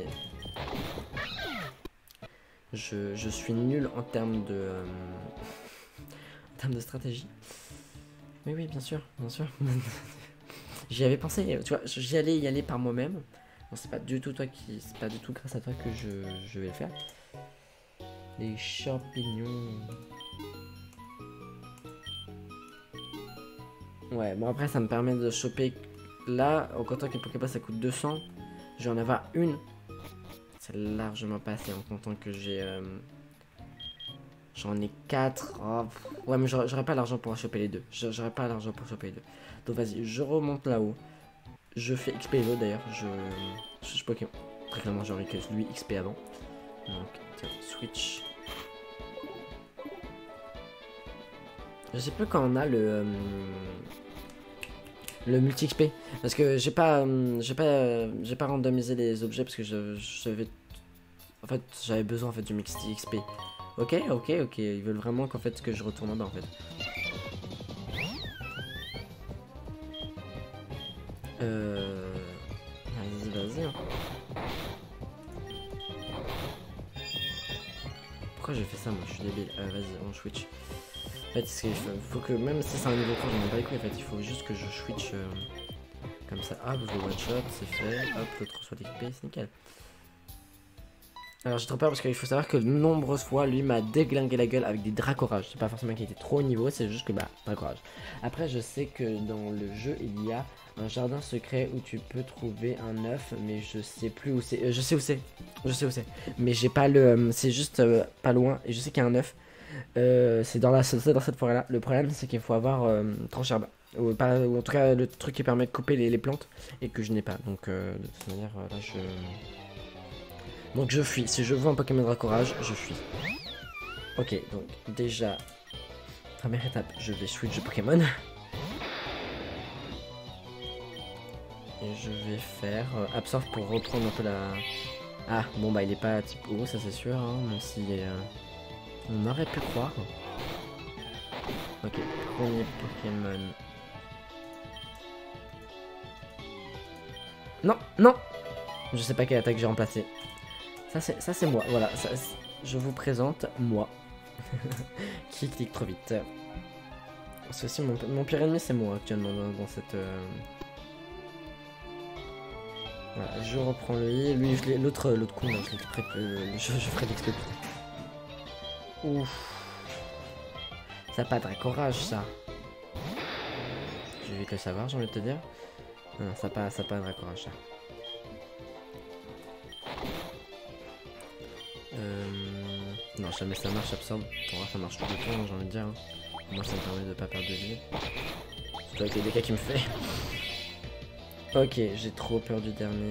je suis nul en termes de... en termes de stratégie. Mais oui, bien sûr, bien sûr. J'y avais pensé, tu vois, j'y allais y aller par moi-même. Bon, c'est pas du tout toi qui... c'est pas du tout grâce à toi que je vais le faire. Les champignons... Ouais, bon après ça me permet de choper... Là, en comptant que les Pokéballs ça coûte 200, je vais en avoir une. C'est largement pas assez en comptant que j'ai... J'en ai 4. Oh, ouais, mais j'aurais pas l'argent pour choper les deux. J'aurais pas l'argent pour choper les deux. Donc vas-y, je remonte là-haut. Je fais XP les autres d'ailleurs. Je Pokémon. Très clairement, j'ai envie que lui XP avant. Donc, tiens, switch. Je sais plus quand on a le multi XP. Parce que j'ai pas randomisé les objets parce que en fait, j'avais besoin en fait du multi XP. Ok, ils veulent vraiment qu'en fait que je retourne en bas en fait. Vas-y. Hein. Pourquoi j'ai fait ça moi? Je suis débile. Vas-y, on switch. En fait, il faut que même si c'est un niveau 3, j'en ai pas les couilles en fait. Il faut juste que je switch comme ça. Hop, je le one shot, c'est fait. Hop, l'autre reçoit l'XP, c'est nickel. Alors j'ai trop peur parce qu'il faut savoir que de nombreuses fois lui m'a déglingué la gueule avec des dracorages. C'est pas forcément qu'il était trop au niveau, c'est juste que bah dracorage. Après je sais que dans le jeu il y a un jardin secret où tu peux trouver un œuf, mais je sais plus où c'est. Je sais où c'est. Mais j'ai pas le. C'est juste pas loin et je sais qu'il y a un œuf. C'est dans cette forêt là. Le problème c'est qu'il faut avoir tranchère ou en tout cas le truc qui permet de couper les plantes et que je n'ai pas. Donc de toute manière là je. Donc je fuis, si je vois un Pokémon Dracorage, je fuis. Ok, donc déjà, première étape, je vais switch de Pokémon. Et je vais faire Absorbe pour reprendre un peu la... Ah, bon bah il est pas type O, ça c'est sûr, hein, même si on aurait pu croire. Ok, premier Pokémon. Non. Je sais pas quelle attaque j'ai remplacé. Ça c'est moi, voilà, je vous présente moi, qui clique trop vite. Parce que aussi mon pire ennemi c'est moi actuellement dans cette... Voilà, je reprends lui, l'autre con, là, je ferai l'exploit. Ouf. Ça n'a pas de racorage ça. Je vais vite le savoir, j'ai envie de te dire. Non, ça n'a pas de racorage ça. Non, jamais ça marche, absorbe. Pour moi, ça marche tout le temps, j'ai envie de dire. Hein. Moi, ça me permet de pas perdre de vie. Surtout avec les dégâts qu'il me fait. Ok, j'ai trop peur du dernier.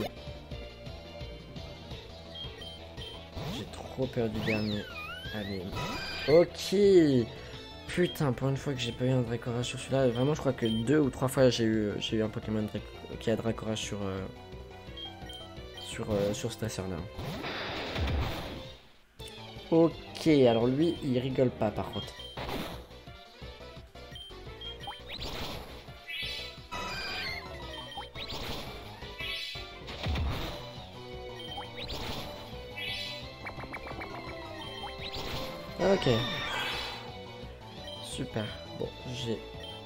Allez. Ok. Putain, pour une fois que j'ai pas eu un Dracorage sur celui-là, vraiment, je crois que 2 ou 3 fois j'ai eu un Pokémon qui a Dracorage sur ce dresseur-là. Ok, alors lui, il rigole pas par contre. Ok. Super. Bon, j'ai...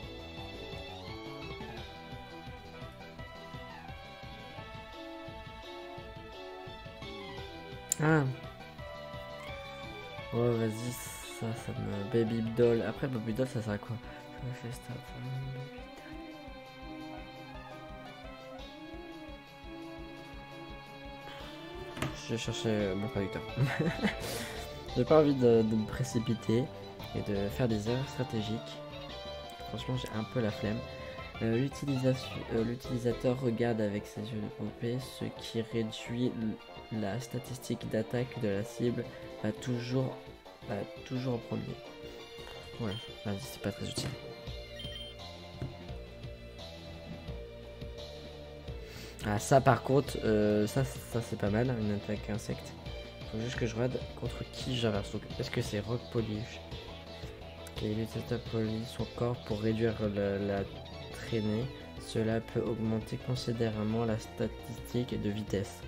Ah. Ouais, vas-y, ça me... Baby Doll. Après, Baby Doll, ça sert à quoi? Je cherchais mon traducteur. J'ai pas envie de me précipiter et de faire des erreurs stratégiques. Franchement, j'ai un peu la flemme. L'utilisateur regarde avec ses yeux de poupée, ce qui réduit la statistique d'attaque de la cible va toujours en premier. Ouais, vas-y, c'est pas très utile. Ah, ça par contre, ça c'est pas mal, une attaque insecte. Faut juste que je regarde contre qui j'inverse. Donc, est-ce que c'est Rock Polish? Et l'utilisateur polie son corps pour réduire la traînée. Cela peut augmenter considérablement la statistique de vitesse.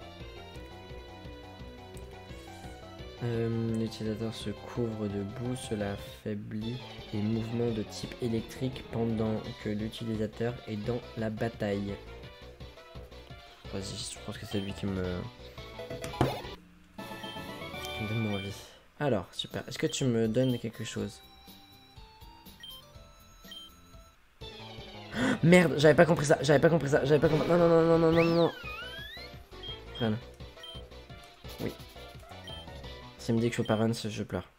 L'utilisateur se couvre de boue, cela affaiblit les mouvements de type électrique pendant que l'utilisateur est dans la bataille. Vas-y, je pense que c'est lui qui me donne mon avis. Alors, super. Est-ce que tu me donnes quelque chose? Merde, j'avais pas compris ça, j'avais pas compris. Non, non, non, non, non, non, non. Rien. Oui. S'il me dit que je suis pas run, je pleure.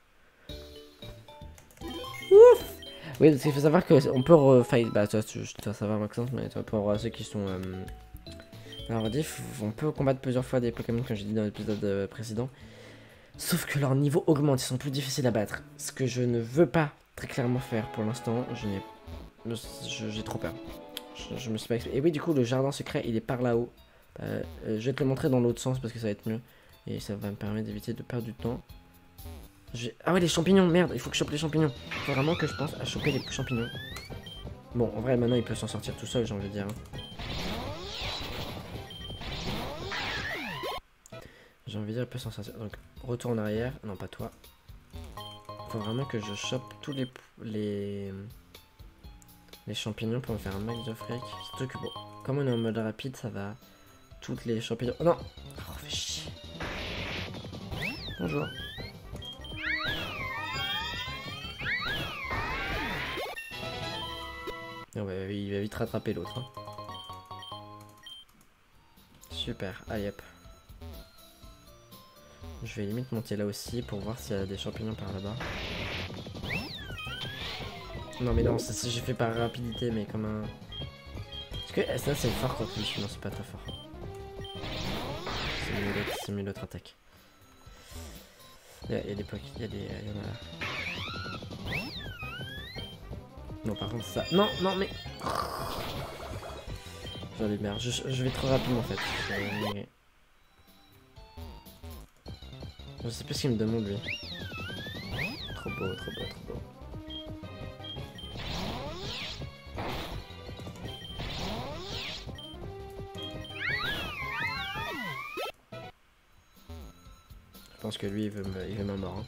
Ouf. Oui, parce qu'il faut savoir qu'on peut refight. Bah, toi, tu dois savoir Maxence, mais toi, pour ceux qui sont alors, rediff, on peut combattre plusieurs fois des Pokémon, comme j'ai dit dans l'épisode précédent. Sauf que leur niveau augmente, ils sont plus difficiles à battre. Ce que je ne veux pas très clairement faire pour l'instant, j'ai trop peur. Je me suis pas expliqué. Et oui, du coup, le jardin secret, il est par là-haut. Je vais te le montrer dans l'autre sens parce que ça va être mieux. Et ça va me permettre d'éviter de perdre du temps. Ah ouais, les champignons, merde, il faut que je chope les champignons. Il faut vraiment que je pense à choper les champignons. Bon, en vrai, maintenant, il peut s'en sortir tout seul, j'ai envie de dire. J'ai envie de dire, il peut s'en sortir. Donc, retour en arrière. Non, pas toi. Faut vraiment que je chope tous les champignons pour me faire un max de fric. Surtout que bon, comme on est en mode rapide, ça va. Toutes les champignons. Oh non! Oh, fais chier. Bonjour. Oh, bah, il va vite rattraper l'autre. Hein. Super, allez hop. Je vais limite monter là aussi pour voir s'il y a des champignons par là-bas. Non mais non, j'ai fait par rapidité mais comme un... Est-ce que ça c'est fort contre lui? Non c'est pas très fort. C'est mieux l'autre attaque. Il y a des pocs, il y en a là. Non par contre ça... Non, non mais... J'en ai merde, je vais trop rapidement en fait. Je sais plus ce qu'il me demande lui. Trop beau, trop beau, trop beau. Je pense que lui il veut ma mort.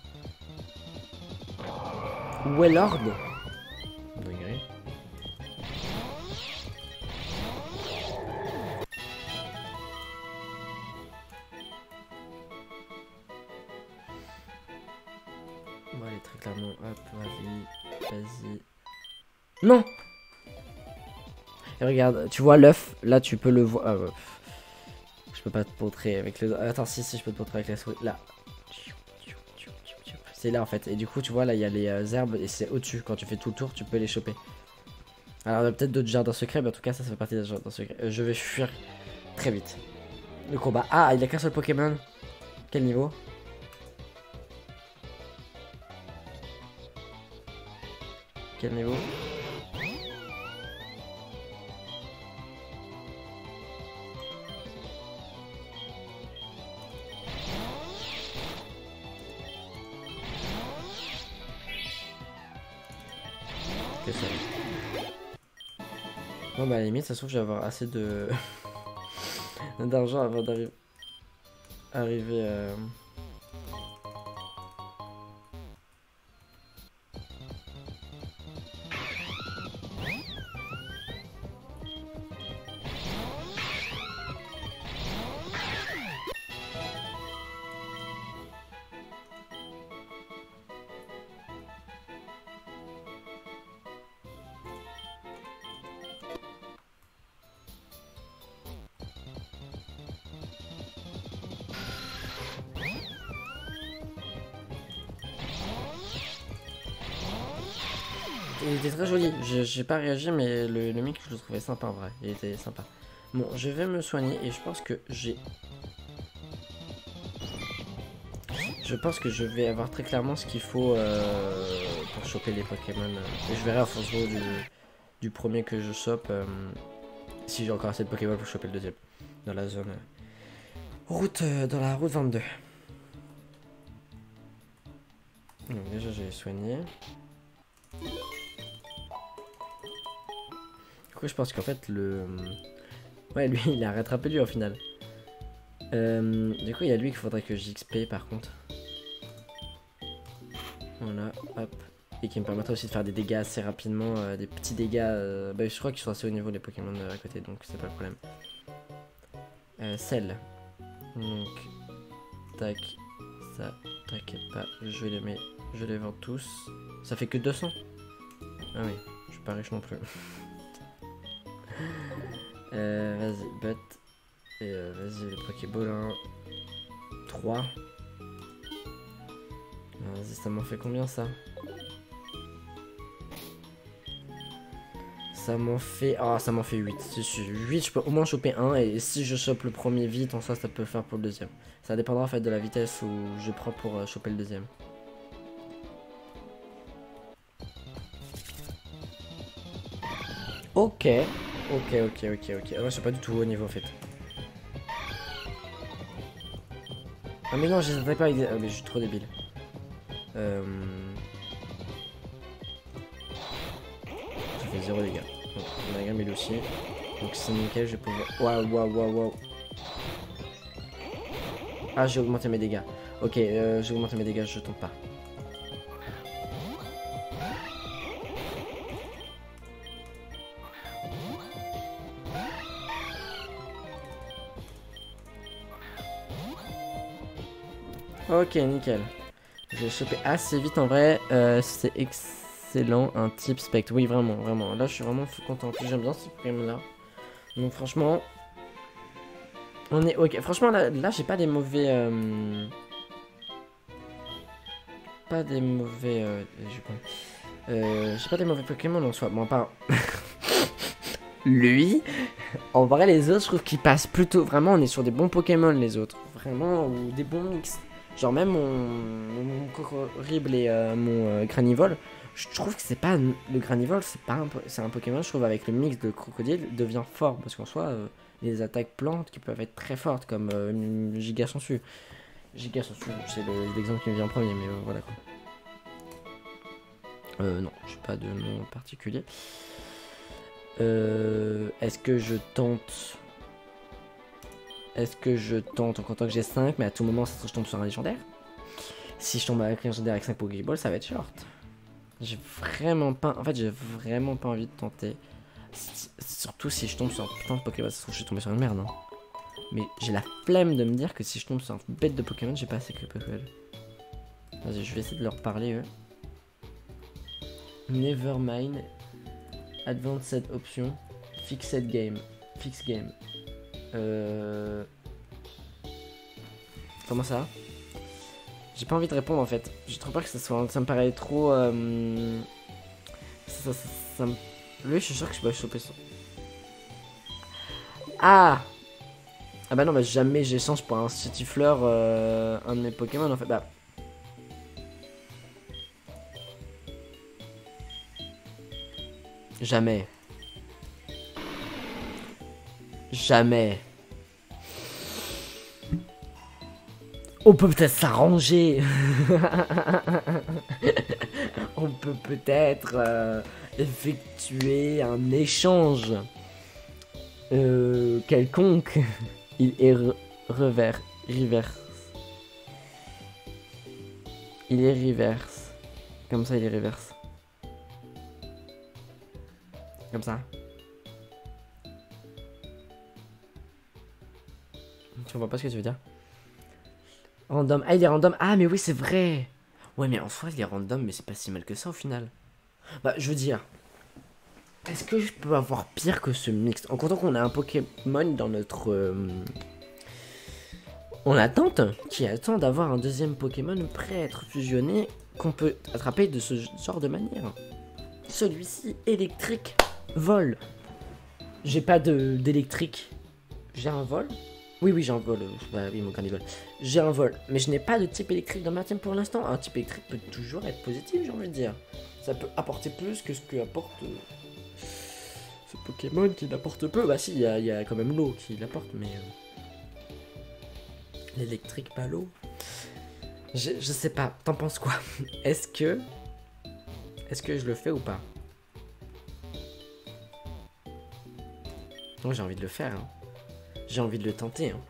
Hein. Wellord. Dinguerie. Bon allez très clairement, hop, vas-y. Non. Et regarde, tu vois l'œuf, là tu peux le voir. Je peux pas te montrer avec le... Attends, si, je peux te montrer avec la souris. Là. C'est là en fait. Et du coup, tu vois, là, il y a les herbes et c'est au-dessus. Quand tu fais tout le tour, tu peux les choper. Alors, il y a peut-être d'autres jardins secrets, mais en tout cas, ça fait partie des jardins secrets. Je vais fuir très vite. Le combat. Ah, il a qu'un seul Pokémon. Quel niveau? Quel niveau? Que ça. Bon bah à la limite ça se trouve je vais avoir assez de d'argent avant d'arriver Il était très joli. J'ai pas réagi, mais le mix, je le trouvais sympa en vrai. Il était sympa. Bon, je vais me soigner et je pense que j'ai... Je pense que je vais avoir très clairement ce qu'il faut pour choper les Pokémon. Et je verrai en fonction du premier que je chope si j'ai encore assez de Pokémon pour choper le deuxième. Dans la zone... dans la route 22. Donc déjà j'ai soigné. Du coup je pense qu'en fait le... Ouais lui il a rattrapé lui au final. Du coup il y a lui qu'il faudrait que j'XP par contre. Voilà, hop. Et qui me permettra aussi de faire des dégâts assez rapidement, des petits dégâts. Bah, je crois qu'ils sont assez haut niveau les Pokémon à côté, donc c'est pas le problème. Sel. Donc, tac, ça, t'inquiète pas, je les vends tous. Ça fait que 200. Ah oui, je suis pas riche non plus. Vas-y, but. Et vas-y, le Pokéball 1. 3. Vas-y, ça m'en fait combien ça? Ça m'en fait... Ah, ça m'en fait 8. Si je suis 8, je peux au moins choper un. Et si je chope le premier vite, en soi, ça peut faire pour le deuxième. Ça dépendra en fait de la vitesse où je prends pour choper le deuxième. Ok. Ok. Ah, je suis pas du tout au niveau en fait. Ah mais non, je les attaque pas avec des... Ah mais je suis trop débile. Ça fait 0 dégâts. Donc, on a gammé lui aussi. Donc c'est nickel, je vais pouvoir... Waouh. Ah, j'ai augmenté mes dégâts. Ok, j'ai augmenté mes dégâts, je tombe pas. Ok, nickel. J'ai chopé assez vite en vrai. C'est excellent. Un type spectre. Oui, vraiment. Là, je suis vraiment content. En plus, j'aime bien ce Pokémon là. Donc, franchement, on est ok. Franchement, là j'ai pas des mauvais. Pas des mauvais. J'ai pas des mauvais Pokémon en soi. Bon, pas. Lui. En vrai, les autres, je trouve qu'ils passent plutôt. Vraiment, on est sur des bons Pokémon, les autres. Vraiment, ou des bons mix. Genre même mon Cocorible et mon Granivol, je trouve que c'est pas le Granivol, c'est un Pokémon, je trouve, avec le mix de crocodile devient fort parce qu'en soi les attaques plantes qui peuvent être très fortes comme Giga Sensu. Giga Sensu, c'est l'exemple qui me vient en premier, mais voilà quoi. Non, je n'ai pas de nom particulier. Est-ce que je tente en comptant que j'ai 5, mais à tout moment, ça je tombe sur un légendaire. Si je tombe avec un légendaire avec 5 Pokéballs, ça va être short. J'ai vraiment pas... En fait, j'ai vraiment pas envie de tenter. Surtout si je tombe sur un putain de Pokéball. Ça se trouve, je suis tombé sur une merde, hein. Mais j'ai la flemme de me dire que si je tombe sur un bête de Pokémon, j'ai pas assez que Pokéball. Vas-y, je vais essayer de leur parler, eux. Nevermind. Advanced option. Fixed game. Fixed game. Comment ça? J'ai pas envie de répondre en fait. Je trouve pas que ça me paraît trop. Lui, je suis sûr que je peux choper ça. Ah bah non, bah jamais j'échange pour un Cityfleur un de mes Pokémon en fait. Bah. Jamais. On peut peut-être s'arranger. On peut peut-être effectuer un échange quelconque. Il est reverse. Il est reverse. Comme ça, il est reverse. Comme ça. Tu vois pas ce que tu veux dire? Random. Ah, il est random. Ah, mais oui, c'est vrai. Ouais, mais en soi, il est random, mais c'est pas si mal que ça au final. Bah, je veux dire. Est-ce que je peux avoir pire que ce mix? En comptant qu'on a un Pokémon dans notre... On attente, qui attend d'avoir un deuxième Pokémon prêt à être fusionné, qu'on peut attraper de ce genre de manière. Celui-ci, électrique, vol. J'ai pas d'électrique. J'ai un vol. Oui, j'ai un vol. Bah oui, mon carnivore. J'ai un vol. Mais je n'ai pas de type électrique dans ma team pour l'instant. Un type électrique peut toujours être positif, j'ai envie de dire. Ça peut apporter plus que ce que apporte ce Pokémon qui n'apporte peu. Bah si, il y a quand même l'eau qui l'apporte, mais... l'électrique, pas l'eau. Je sais pas. T'en penses quoi? Est-ce que je le fais ou pas? Non, j'ai envie de le faire. Hein. J'ai envie de le tenter. Hein.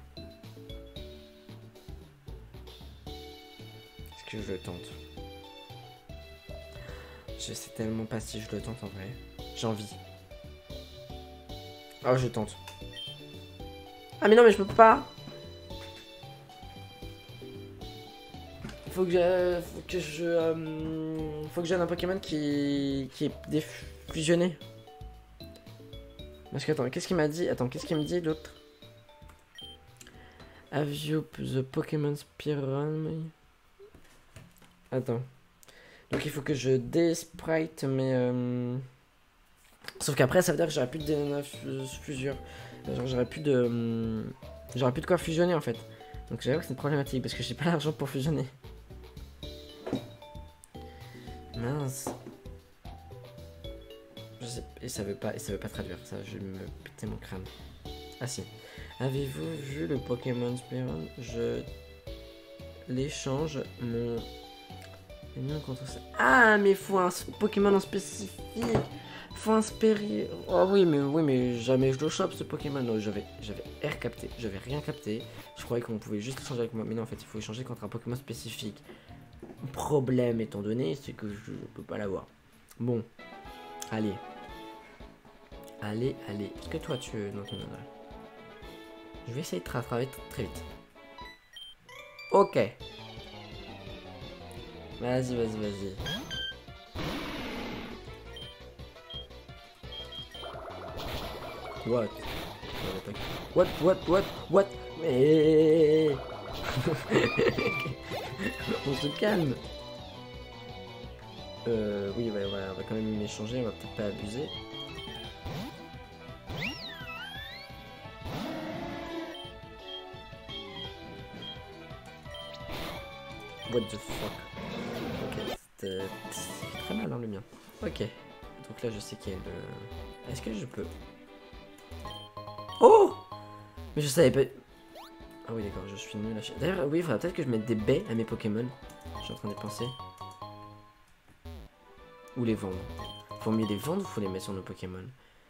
Est-ce que je le tente? Je sais tellement pas si je le tente en vrai. J'ai envie. Oh, je tente. Ah mais non, mais je peux pas. Faut que j'ai un Pokémon qui est fusionné. Parce que attends, qu'est-ce qu'il m'a dit? Attends, qu'est-ce qu'il me dit l'autre? Have you the Pokémon Speedrun? Attends. Donc il faut que je désprite mes... Sauf qu'après ça veut dire que j'aurai plus de fusion. Genre j'aurai plus de... J'aurai plus de quoi fusionner en fait. Donc j'avoue que c'est une problématique parce que j'ai pas l'argent pour fusionner. Mince. Je sais, et ça veut pas traduire ça, je vais me péter mon crâne. Ah si. Avez-vous vu le Pokémon Speedrun? Je l'échange mon... Ah mais faut un Pokémon en spécifique. Faut inspirer. Oh oui mais jamais je le chope ce Pokémon. Non, j'avais R capté, j'avais rien capté. Je croyais qu'on pouvait juste échanger avec moi. Mais non en fait il faut échanger contre un Pokémon spécifique. Problème étant donné, c'est que je peux pas l'avoir. Bon. Allez. Est-ce que toi tu... Non, je vais essayer de te rattraper très vite. Ok. Vas-y. What? Mais... On se calme. Oui, ouais, on va quand même échanger, on va peut-être pas abuser. What the fuck? Ok, c'était très mal, hein, le mien. Ok, donc là je sais qu'il y a le... Est-ce que je peux... Oh! Mais je savais pas... Ah oui d'accord, je suis nul à chier. D'ailleurs, oui, il faudra peut-être que je mette des baies à mes Pokémon. Je suis en train de penser. Ou les vendre. Faut mieux les vendre ou faut les mettre sur nos Pokémon?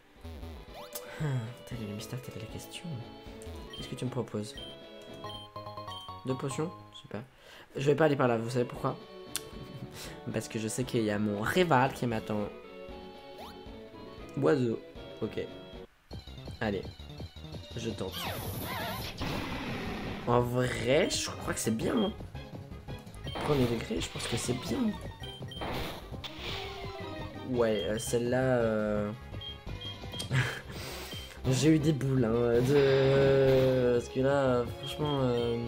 Tel est le mystère, telle est la question. Qu'est-ce que tu me proposes? 2 potions? Super. Je vais pas aller par là, vous savez pourquoi? Parce que je sais qu'il y a mon rival qui m'attend. Oiseau. Ok. Allez. Je tente. En vrai, je crois que c'est bien. Hein. Premier degré, je pense que c'est bien. Ouais, celle-là... J'ai eu des boules, hein, parce que là, franchement...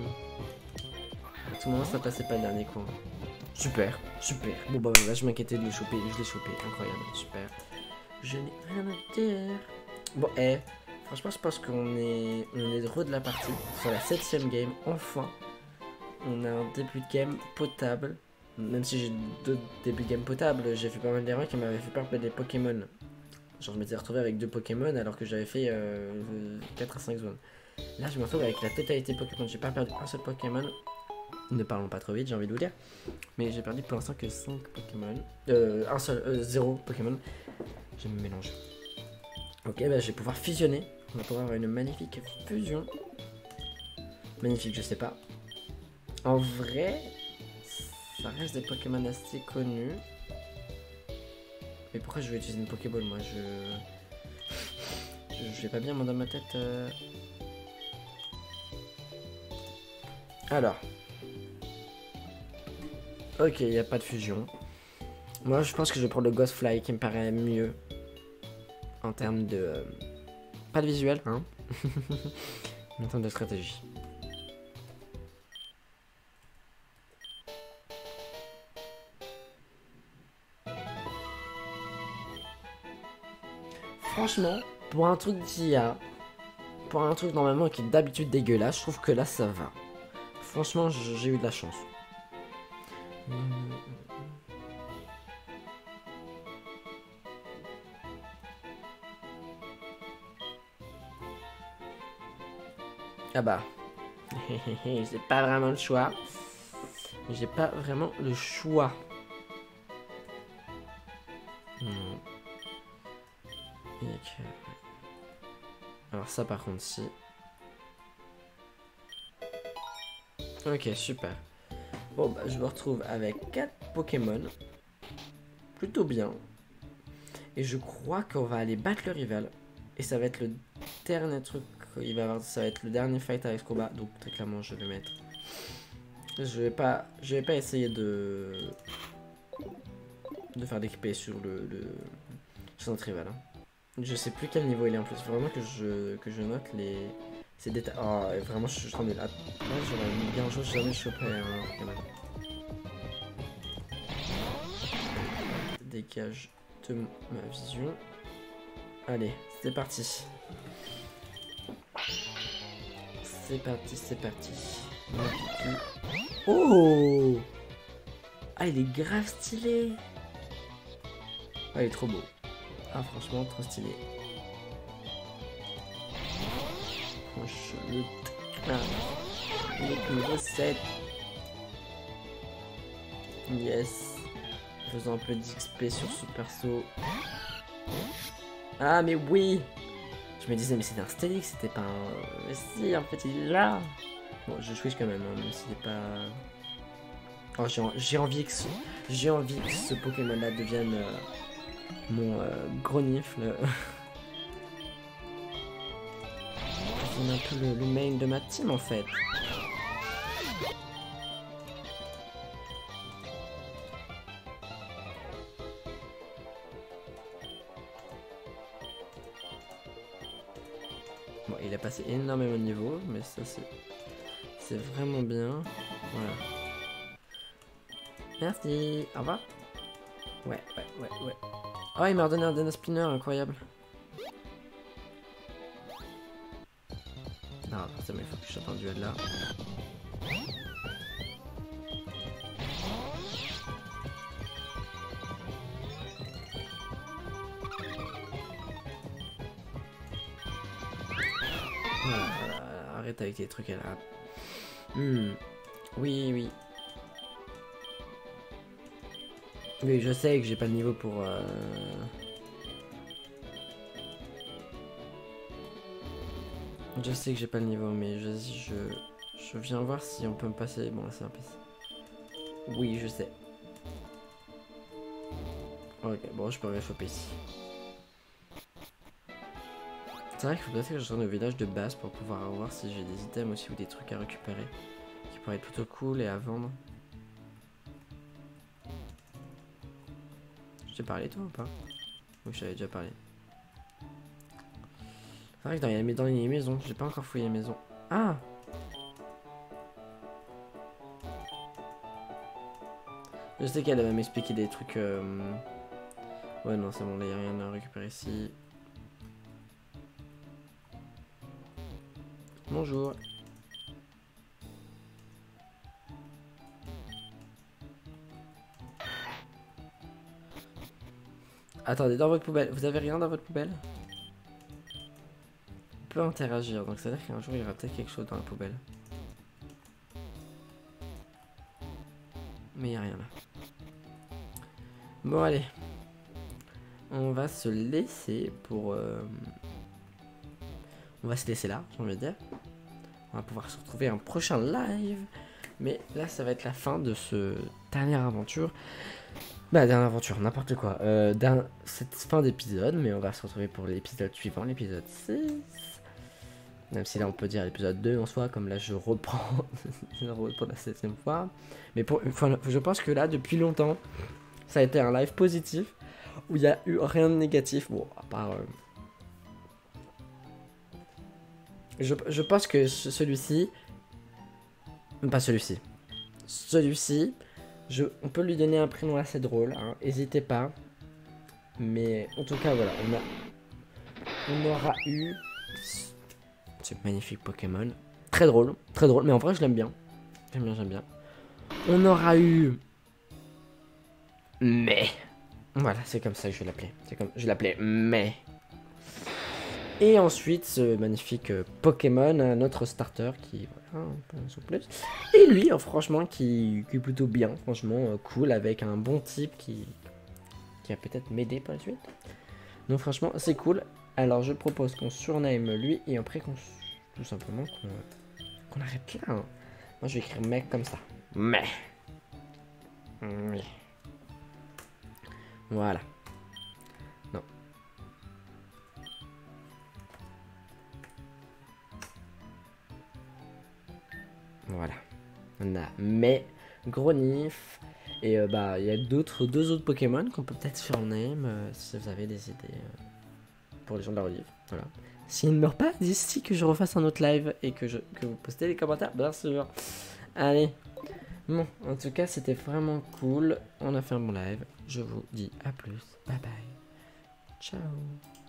À tout moment, ça passait pas le dernier coin. Super. Bon bah là, je m'inquiétais de le choper, je l'ai chopé, incroyable, super. Je n'ai rien à dire. Bon, franchement, je pense qu'on est heureux de la partie. Sur la 7ème game, enfin, on a un début de game potable. Même si j'ai 2 débuts de game potables, j'ai fait pas mal d'erreurs qui m'avaient fait perdre des Pokémon. Genre, je m'étais retrouvé avec 2 Pokémon alors que j'avais fait 4 à 5 zones. Là, je me retrouve avec la totalité Pokémon. J'ai pas perdu un seul Pokémon. Ne parlons pas trop vite, j'ai envie de vous dire. Mais j'ai perdu pour l'instant que 5 Pokémon. Un seul, 0 Pokémon. Je me mélange. Ok, bah je vais pouvoir fusionner. On va pouvoir avoir une magnifique fusion. Magnifique, je sais pas. En vrai, ça reste des Pokémon assez connus. Mais pourquoi je vais utiliser une Pokéball, moi je vais pas bien, moi, dans ma tête. Alors. Ok, il n'y a pas de fusion. Moi, je pense que je vais prendre le Ghostfly qui me paraît mieux. En termes de... pas de visuel, hein. Mais en termes de stratégie. Franchement, pour un truc d'IA, pour un truc normalement qui est d'habitude dégueulasse, je trouve que là ça va. Franchement, j'ai eu de la chance. Ah bah, j'ai pas vraiment le choix. J'ai pas vraiment le choix. Alors ça par contre si. Ok, super. Bon bah je me retrouve avec 4 Pokémon. Plutôt bien. Et je crois qu'on va aller battre le rival. Et ça va être le dernier truc. Ça va être le dernier fight avec ce combat. Donc très clairement je vais mettre. Je vais pas essayer de faire d'équiper sur sur notre rival. Hein. Je sais plus quel niveau il est en plus. Vraiment que je note ces détails. Oh, vraiment je suis en train de. Là j'aurais mis bien un jour, j'ai jamais chopé un Pokémon. Dégage de ma vision. Allez, c'est parti. C'est parti, c'est parti. Oh! Ah, il est grave stylé. Ah, il est trop beau. Ah, franchement, trop stylé. Franchement, le niveau 7. Yes. Faisons un peu d'XP sur ce perso. Ah, mais oui! Je me disais, mais c'était un Steelix, c'était pas un. Mais si, en fait, il est là! Bon, je switch quand même, hein, même s'il est pas. Oh, j'ai envie que ce Pokémon-là devienne mon gros nifle. Il est un peu le main de ma team en fait. Bon, il a passé énormément de niveau, mais ça c'est vraiment bien. Voilà. Merci. Au revoir. Ouais. Oh, il m'a redonné un Dana Spinner, incroyable. Non, forcément, il faut que je chope un duel là. Voilà, arrête avec tes trucs là. Oui. Oui, je sais que j'ai pas le niveau pour. Je sais que j'ai pas le niveau, mais je viens voir si on peut me passer. Bon, là c'est un PC. Oui, je sais. Ok, bon, je peux réchauffer ici. C'est vrai qu'il faut peut-être que je retourne au village de base pour pouvoir voir si j'ai des items aussi ou des trucs à récupérer qui pourraient être plutôt cool et à vendre. Je t'ai parlé toi ou pas? Oui, je t'avais déjà parlé. C'est vrai que dans les maisons, j'ai pas encore fouillé les maisons. Ah! Je sais qu'elle va m'expliquer des trucs. Ouais, non, c'est bon, là, y a rien à récupérer ici. Bonjour. Attendez, dans votre poubelle, vous avez rien dans votre poubelle? On peut interagir, donc ça veut dire qu'un jour il y aura peut-être quelque chose dans la poubelle. Mais il n'y a rien là. Bon, allez. On va se laisser pour. On va se laisser là, j'ai envie de dire. On va pouvoir se retrouver un prochain live. Mais là, ça va être la fin de ce dernière aventure. Bah, dernière aventure, n'importe quoi. Cette fin d'épisode, mais on va se retrouver pour l'épisode suivant, l'épisode 6. Même si là, on peut dire l'épisode 2 en soi, comme là, je reprends pour la 7ème fois. Mais je pense que là, depuis longtemps, ça a été un live positif, où il n'y a eu rien de négatif. Bon, à part... Je pense que celui-ci... Pas celui-ci. Celui-ci... On peut lui donner un prénom assez drôle, hein. N'hésitez pas. Mais en tout cas, voilà, On aura eu ce magnifique Pokémon. Très drôle, mais en vrai je l'aime bien. J'aime bien. On aura eu... Mais... Voilà, c'est comme ça que je vais l'appeler. Je l'appelais Mais. Et ensuite, ce magnifique Pokémon, notre starter qui... Voilà, un peu en souplesse. Et lui, franchement, qui est plutôt bien. Franchement, cool, avec un bon type qui va peut-être m'aider par la suite. Donc franchement, c'est cool. Alors je propose qu'on surname lui et après qu'on... Tout simplement qu'on arrête là. Hein. Moi, je vais écrire mec comme ça. Mais. Voilà. Non. Voilà. On a mais, Gronif. Et bah, il y a deux autres Pokémon qu'on peut peut-être surname si vous avez des idées pour les gens de la rediff. Voilà. S'il ne meurt pas, d'ici que je refasse un autre live et que vous postez les commentaires, bien sûr. Allez. Bon, en tout cas, c'était vraiment cool. On a fait un bon live. Je vous dis à plus. Bye bye. Ciao.